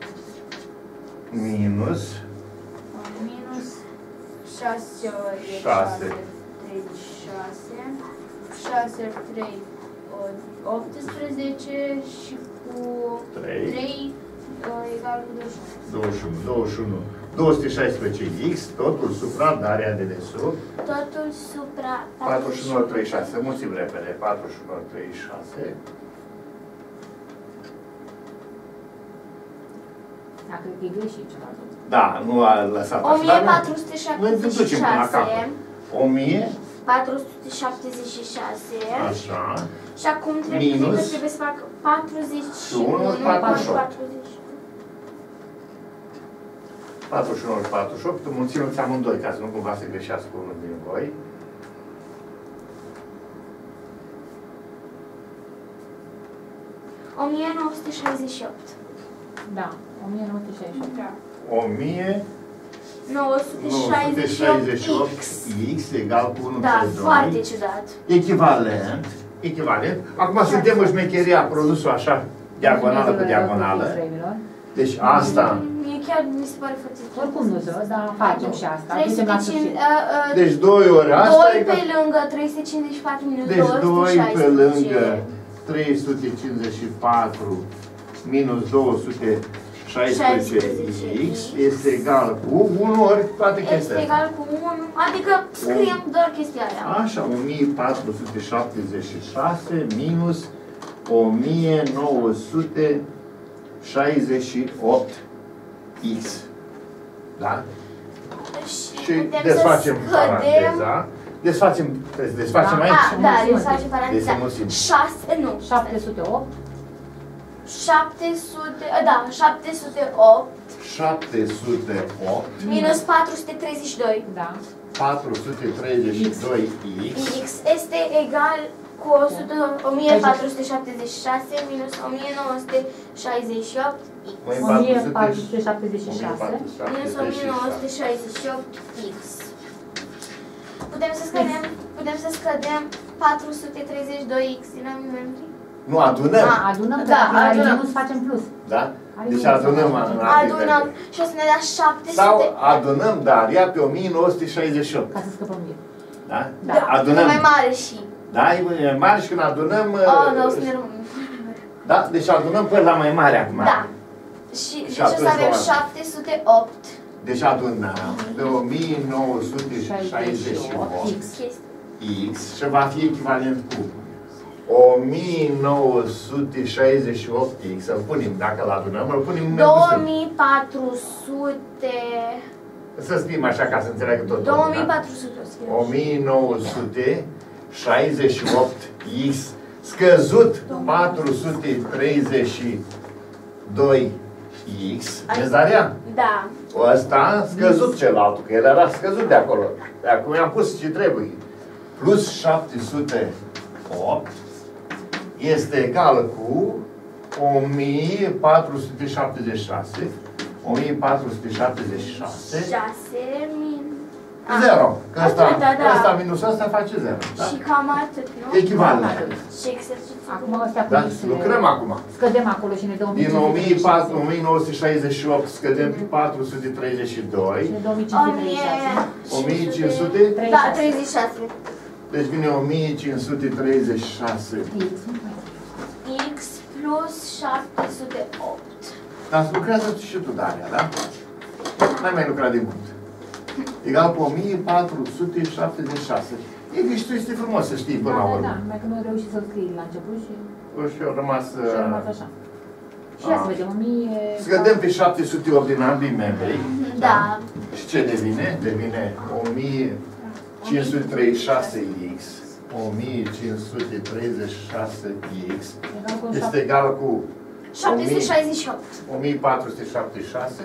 Minus Minus 6 ori 6. 36. 6 ori 3 ori 18 și cu 3. 3 egal cu 21. 21. 216x, totul supra Daria de desubt. totul supra 41 ori 36. Să mulțim repede. 41 ori 36. Da, cred că e greșit ceva. Da, nu a lăsat așa. dar noi ne ducem până la capăt. 1476. 1000. 476. Așa. Și acum Minus. trebuie să fac 41 ori 48. 41 ori 48. Mulțim-ți amândoi, ca să nu cumva să greșească unul din voi. – 1968. Da, 1968. Da. 968x. X egal cu 1 Da, pe 2. foarte ciudat. Echivalent. Acum suntem în șmecheria produsul așa, diagonală cu diagonală. Deci asta. Mie chiar mi se pare foarte ciudat. Oricum nu zău, dar facem și asta. Ducem la sfârșit. Deci 2 ori asta. 2 pe lângă 354 minus Deci 2 216. pe lângă 354 minus 216x este egal cu 1 ori toate chestia Este asta. egal cu 1, adică scriem doar chestia aia. Așa, 1476 minus 1968x. Da? Și putem desfacem să scădem. paranteza. Desfacem Da. aici. Da, Mulțumim. desfacem paranteza. Mulțumim. 6, nu. 708. 700, da, 708 708 minus 432. Da. 432x X este egal cu 1476 minus 1968 Măi, 1476. minus 1968 x. Putem să scădem 432 x din membri? Nu, adunăm. Adunăm, Da, da, adunăm. nu facem plus. Da? Deci adunăm Adunăm și o să ne dea 700. Sau adunăm Daria pe 1968. Ca să scăpăm de el. Da? Da, Adunăm. mai mare și. Da, e mai mare și când adunăm... Da, o să ne rămân. Da? Deci adunăm până la mai mare acum. Da. Și deci o să atunci avem vom- 708 Deci adunăm pe 1968 chestii. x și va fi echivalent cu 1968x, să-l punem, dacă îl adunăm, îl punem în 2400. să scriem așa ca să înțeleagă tot. 2400 o scriem. 1968x scăzut 432x, vezi, Daria? Da. Ăsta scăzut celălalt, că el era scăzut de acolo. De acum i-am pus ce trebuie. Plus 708 este egal cu 1476. 1476. 6 min... 0. Că ăsta, Da. ăsta minus ăsta face 0. Da? Și cam atât, nu? Echivalent. Și exercițiul. Acum astea cu Da? X-urile. Lucrăm acum. Scădem acolo și ne dă Din 1536. 1968 scădem 432. Și ne dă 1536. 1500. Da, 36. Deci vine 1536. X. X plus 708. Dar lucrează și tu, Daria, da? N-ai mai lucrat de mult. Egal cu 1476. E că și tu este frumos să știi până la Da, urmă. da, mai că nu reușit să-l scrii la început și Și eu rămas... a rămas așa. Și ia să vedem, 1000... Scădem pe 708 din ambii membri. Da. Și ce devine? Devine 1536x. 1536x este egal cu 768. 1476,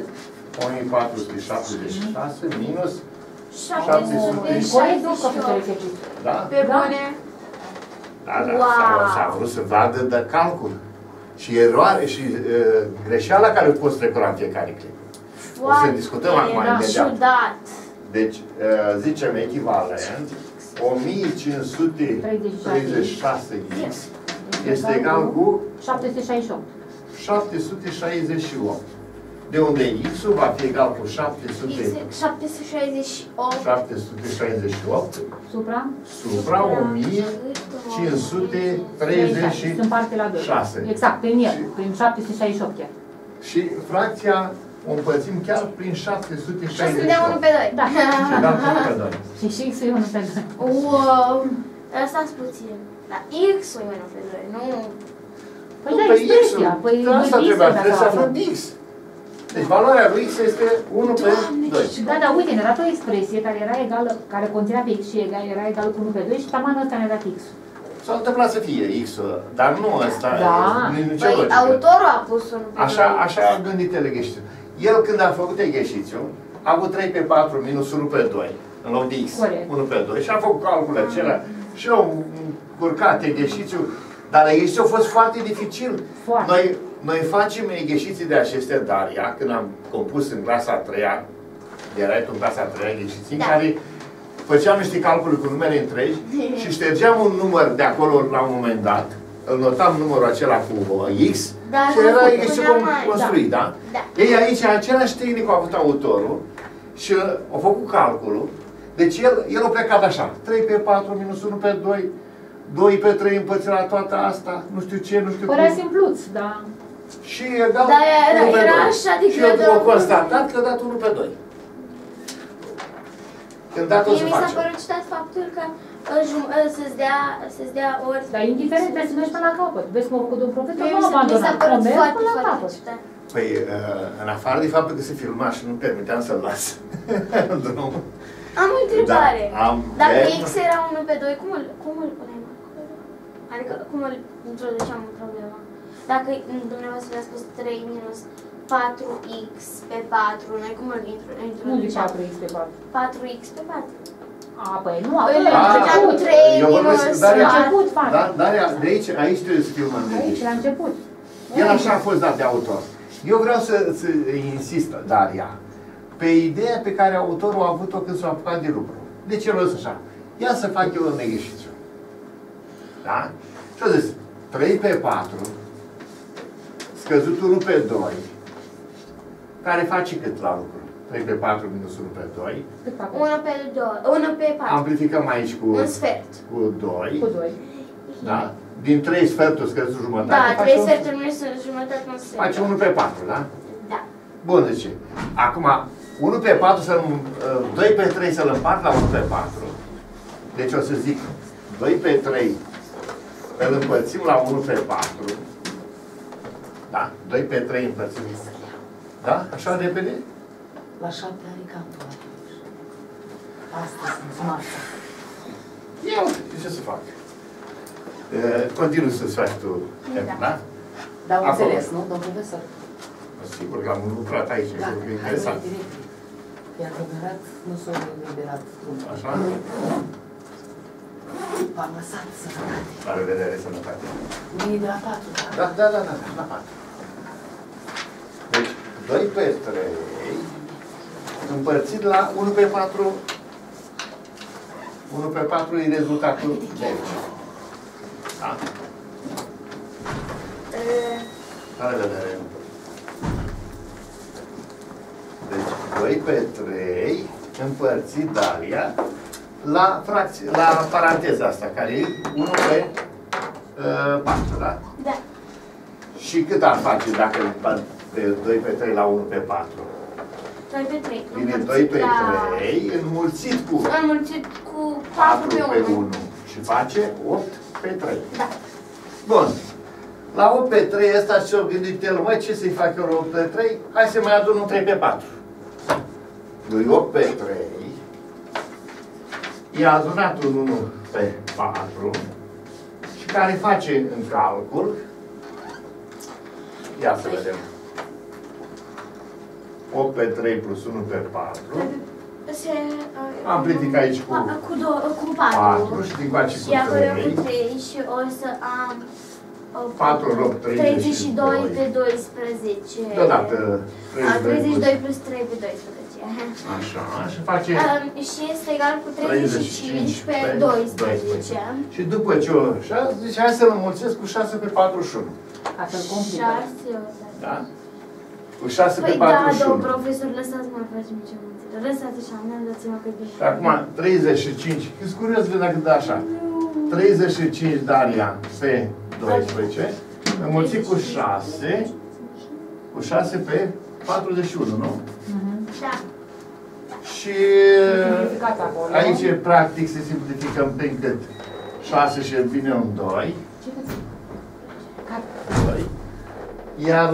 1476 minus 768. Corect, nu, profesor, ce zici? Da? Pe bune. Da, da. Wow. S-a vrut să vadă de calcul. Și eroare și greșeala care o poți trecura în fiecare clip. O să discutăm acum Era imediat. ciudat. Deci, zicem echivalent, 1536x este egal cu 768. 768. De unde x-ul va fi egal cu 768. 768 Supra? supra 1536. Sunt parte la 2. Exact, prin el, prin 768 chiar. Și fracția o împărțim chiar prin Și o să dea 768. 1 pe 2. Da. Și egal cu 1 pe 2. Și X-ul e 1 pe 2. Wow. Lăsați puțin. Dar X-ul e 1 pe 2, nu... Păi da, expresia. Păi asta nu trebuie să aflăm. aflăm x. Deci valoarea lui x este 1 pe 2. Da, da, uite, ne-a dat o expresie care era egală, care conținea pe X și era egală cu 1 pe 2 și tamanul ăsta ne-a dat X-ul. S-a întâmplat să fie x-ul, dar nu ăsta, Da. nu e nicio Păi logică. autorul a pus 1 pe 2. Așa a gândit Elegheștiu. El când a făcut exercițiul, a avut 3 pe 4 minus 1 pe 2, în loc de x, Corect. 1 pe 2. Și a făcut calculul acela și au încurcat exercițiul, dar exercițiul a fost foarte dificil. Foarte. Noi facem exerciții de acestea, Daria, când am compus în clasa a 3-a, erai tu în clasa a 3-a, exerciții în care făceam niște calcule cu numere întregi și ștergeam un număr de acolo la un moment dat, îl notam numărul acela cu x Da, și era da, exercițiul da. construit, da? Da. Ei aici, același tehnic a avut autorul și a făcut calculul. Deci el a plecat așa, 3 pe 4 minus 1 pe 2, 2 pe 3 împărțit la toată asta, nu știu ce, nu știu Părea cum. simpluț, da. Și egal Da, 1 pe era 2. așa, adică Și eu eu am constatat că a dat 1 pe 2. Când dat o Mie să mi s-a facem. părut ciudat faptul că să-ți dea ori... Dar indiferent, trebuie să mergi până la capăt. Vezi cum a făcut un profesor, Mie nu mi s-a abandonat. părut Merg foarte, până la foarte capăt. ciudat. Păi, în afară de faptul că se filma și nu permiteam să-l las în drum. Am o întrebare. Da, Dacă de- X era 1 pe 2, cum îl punem acolo? Adică cum îl introduceam în problemă? Dacă dumneavoastră le-a spus 3 minus 4x pe 4, noi cum îl Nu de introduceam? 4x pe 4. 4x pe 4. A, păi nu, Păi, acolo la la început. trei eu vorbesc, minus Daria, La început faci. da, Daria, de aici trebuie să fiu mândrit. Aici, la început. El așa a fost dat de autor. Eu vreau să insist, Daria, pe ideea pe care autorul a avut-o când s-a apucat de lucru. Deci el a zis așa, ia să fac eu un exercițiu. Da? Și a zis, 3 pe 4, scăzut 1 pe 2, care face cât la lucru? 3 pe 4 minus 1 pe 2. Cât fac? 1 pe 2, 1 pe 4. Amplificăm aici cu Un sfert. 2. Cu 2. Da? Din 3 sferturi scăzut jumătate. Da, face 3 un- sferturi nu sunt jumătate, nu sunt. Face 1 pe 4, da? Da. Bun, deci, acum, 1 pe 4, 2 pe 3 să-l împart la 1 pe 4. Deci o să zic, 2 pe 3 îl împărțim la 1 pe 4. Da? 2 pe 3 împărțim. Da? Așa repede? La 7 ani cam tu atunci. Astăzi sunt smart. Eu, ce să fac? Continui să-ți faci tu, da? Dar am Acolo. înțeles, nu, domn profesor? Sigur că am lucrat aici, Da, sigur că e hai interesant. mai direct. E aglomerat, nu s-a eliberat drumul. Așa? V-am lăsat sănătate. La revedere, sănătate. Mâine de la 4, da? Da, la 4. Deci, 2 pe 3 împărțit la 1 pe 4. 1 pe 4 e rezultatul de aici. Da? La revedere. Deci, 2 pe 3 împărțit, Daria, la paranteza asta, care e 1 pe 4, da? Da. Și cât ar face dacă de 2 pe 3 la 1 pe 4? 2 pe 3. Bine, 2 pe 3 înmulțit cu Înmulțit cu 4 4 pe pe 1. 1 și face 8 pe 3. Da. Bun. La 8 pe 3 ăsta și-o gândit el, măi, ce să-i fac eu la 8 pe 3? Hai să mai adun un 3 pe 4. Lui 8 pe 3 i-a adunat un 1 pe 4 și care face în calcul, ia să vedem, 8 pe 3 plus 1 pe 4, amplific aici cu 4 și din coace Și acolo cu cu 3, 3 și o să am 4 rog 32 pe 12. Deodată 32 plus 3 pe 12. Așa, și face Și este egal cu 35 pe 12. Și după ce o... Zice, hai să-l înmulțesc cu 6 pe 41. Ca să-l complică. 6. Da? Cu 6 pe Păi da, 41. domn profesor, lăsați mă facem ce mă înțeleg. Lăsați așa, mi-am dat seama că e bine. Și acum 35. Ești curios de dacă dă așa. 35 Daria pe 12. Înmulțit cu 6. Cu 6 pe 41, nu? Da. Și Simplificați acolo. aici, practic, se simplificăm prin cât 6 și vine un 2. Ce faci? 2. Iar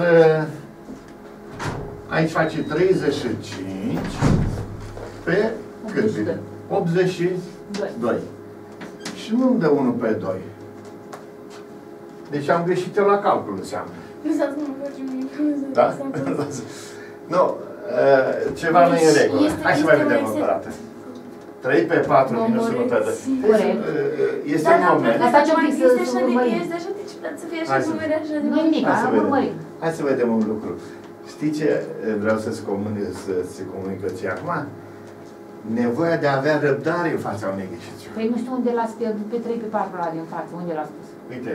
aici face 35 pe cât vine? 82. Și nu-mi dă 1 pe 2. Deci am greșit eu la calcul, înseamnă. Lăsați mă facem nimic. Da? Nu, ceva nu e în regulă. Hai să mai vedem o dată. 3 pe 4 minus 1 pe 2. Corect. Este un moment. Dar faci un pic să urmărim. Este așa de ciudat să fie așa Hai să- numere așa de Nu nimic, Hai să am vedem. urmărit. Hai să vedem un lucru. Știi ce vreau să-ți comunic ție acum? Nevoia de a avea răbdare în fața unei greșiți. Păi nu știu unde l-ați pierdut pe 3 pe 4 ăla din față, unde l-ați pus? Uite,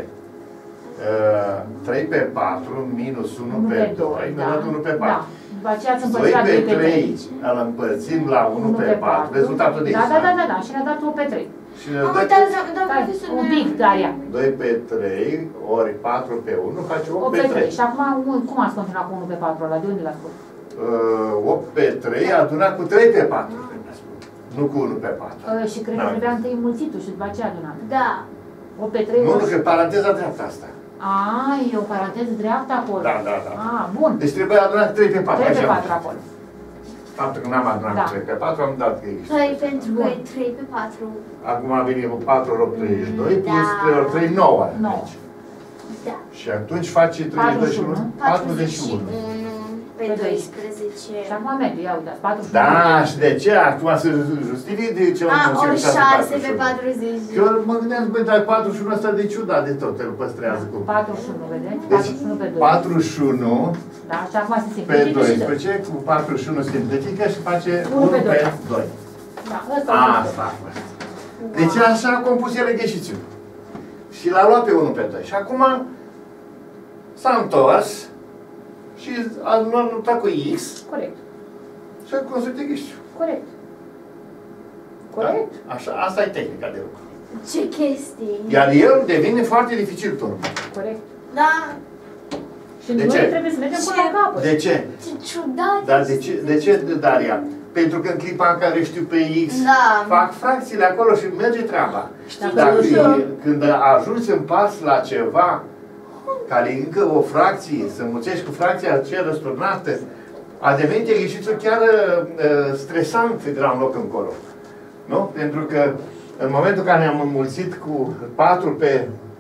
3 pe 4 minus 1 pe 2, mi-a dat 1 pe 4. Da. După aceea ați 2 împărțit la 2 pe pe 3. 3 îl împărțim la 1 pe 4, rezultatul de Da, exact. da, și ne-a dat 1 pe 3. Și ne Am dă uitat, domn Stai, profesor, un pic, Daria. 2 pe 3 ori 4 pe 1 face 8 8 pe pe 3. 3. Și acum, cum ați continuat cu 1 pe 4 ăla? De unde l-ați pus? 8 pe 3 adunat cu 3 pe 4. Nu cu 1 pe 4. Și cred că Da. trebuia întâi mulțitul și după aceea adunat. Da. 8 pe 3 Nu, nu, că paranteza dreaptă asta. A, e o paranteză dreaptă acolo. Da, da, da. A, bun. Deci trebuie adunat 3 pe 4. 3 pe așa. 4 acolo. Faptul că n-am adunat Da. 3 pe 4, am dat greșit. Păi pentru că e 3 pe 4. Acum a venit cu 4 ori 8, 32, plus Da. 3 ori 3, 9. 9. Da. Și atunci face 32 și 1, 41. 41 pe 12. Și acum merge, ia uitați, 41. Da, și de ce? Acum se justifică de ce am Ori 6 pe 40. Eu mă gândeam, băi, dar 41 ăsta de ciudat de tot, îl păstrează cum. 41, vedeți? Deci 41 pe 2. 41 Da, și acum se pe simplifică și dă. 12, cu 41 simplifică și face 1 1 pe pe 2. 2. Da, ăsta Asta a fost. Deci așa a compus el greșițiuni. Și l-a luat pe 1 pe 2. Și acum s-a întors și a notat cu X Corect. și a construit greșițiuni. Corect. Da? Corect. Așa, asta e tehnica de lucru. Ce chestii. Iar el devine foarte dificil turma. Corect. Da. Și De noi ce? trebuie să mergem până la capăt. De ce? Ce ciudat. Dar de ce, Daria? Pentru că în clipa în care știu pe X, Da. fac fracțiile acolo și merge treaba. Știi Dacă că nu știu. când ajungi în pas la ceva care e încă o fracție, să înmulțești cu fracția aceea răsturnată, a devenit exercițiul chiar stresant de la un loc încolo. Nu? Pentru că în momentul în care ne-am înmulțit cu 4 pe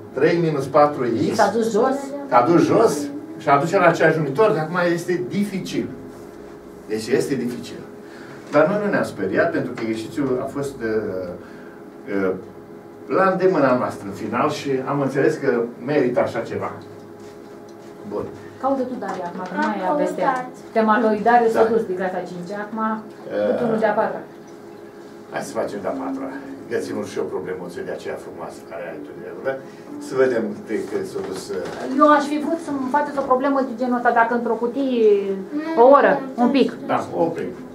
3 minus 4x. Și s-a dus jos. S-a dus jos și a dus la aceeași unitor, dar acum este dificil. Deci este dificil. Dar noi nu ne-am speriat, pentru că exercițiul a fost la îndemâna noastră în final și am înțeles că merită așa ceva. Bun. Caută tu, Daria, acum, că nu mai Am aveți căutat. temaloidare, s-a Da. dus de clasa 5, acum unul de-a 4-a. Hai să facem de-a 4-a. Găsim și o problemuță de aceea frumoasă care ai tu de ele. Să vedem de cât s-a dus... Eu aș fi vrut să-mi faceți o problemă de genul ăsta, dacă într-o cutie o oră, un pic. Da, oprim.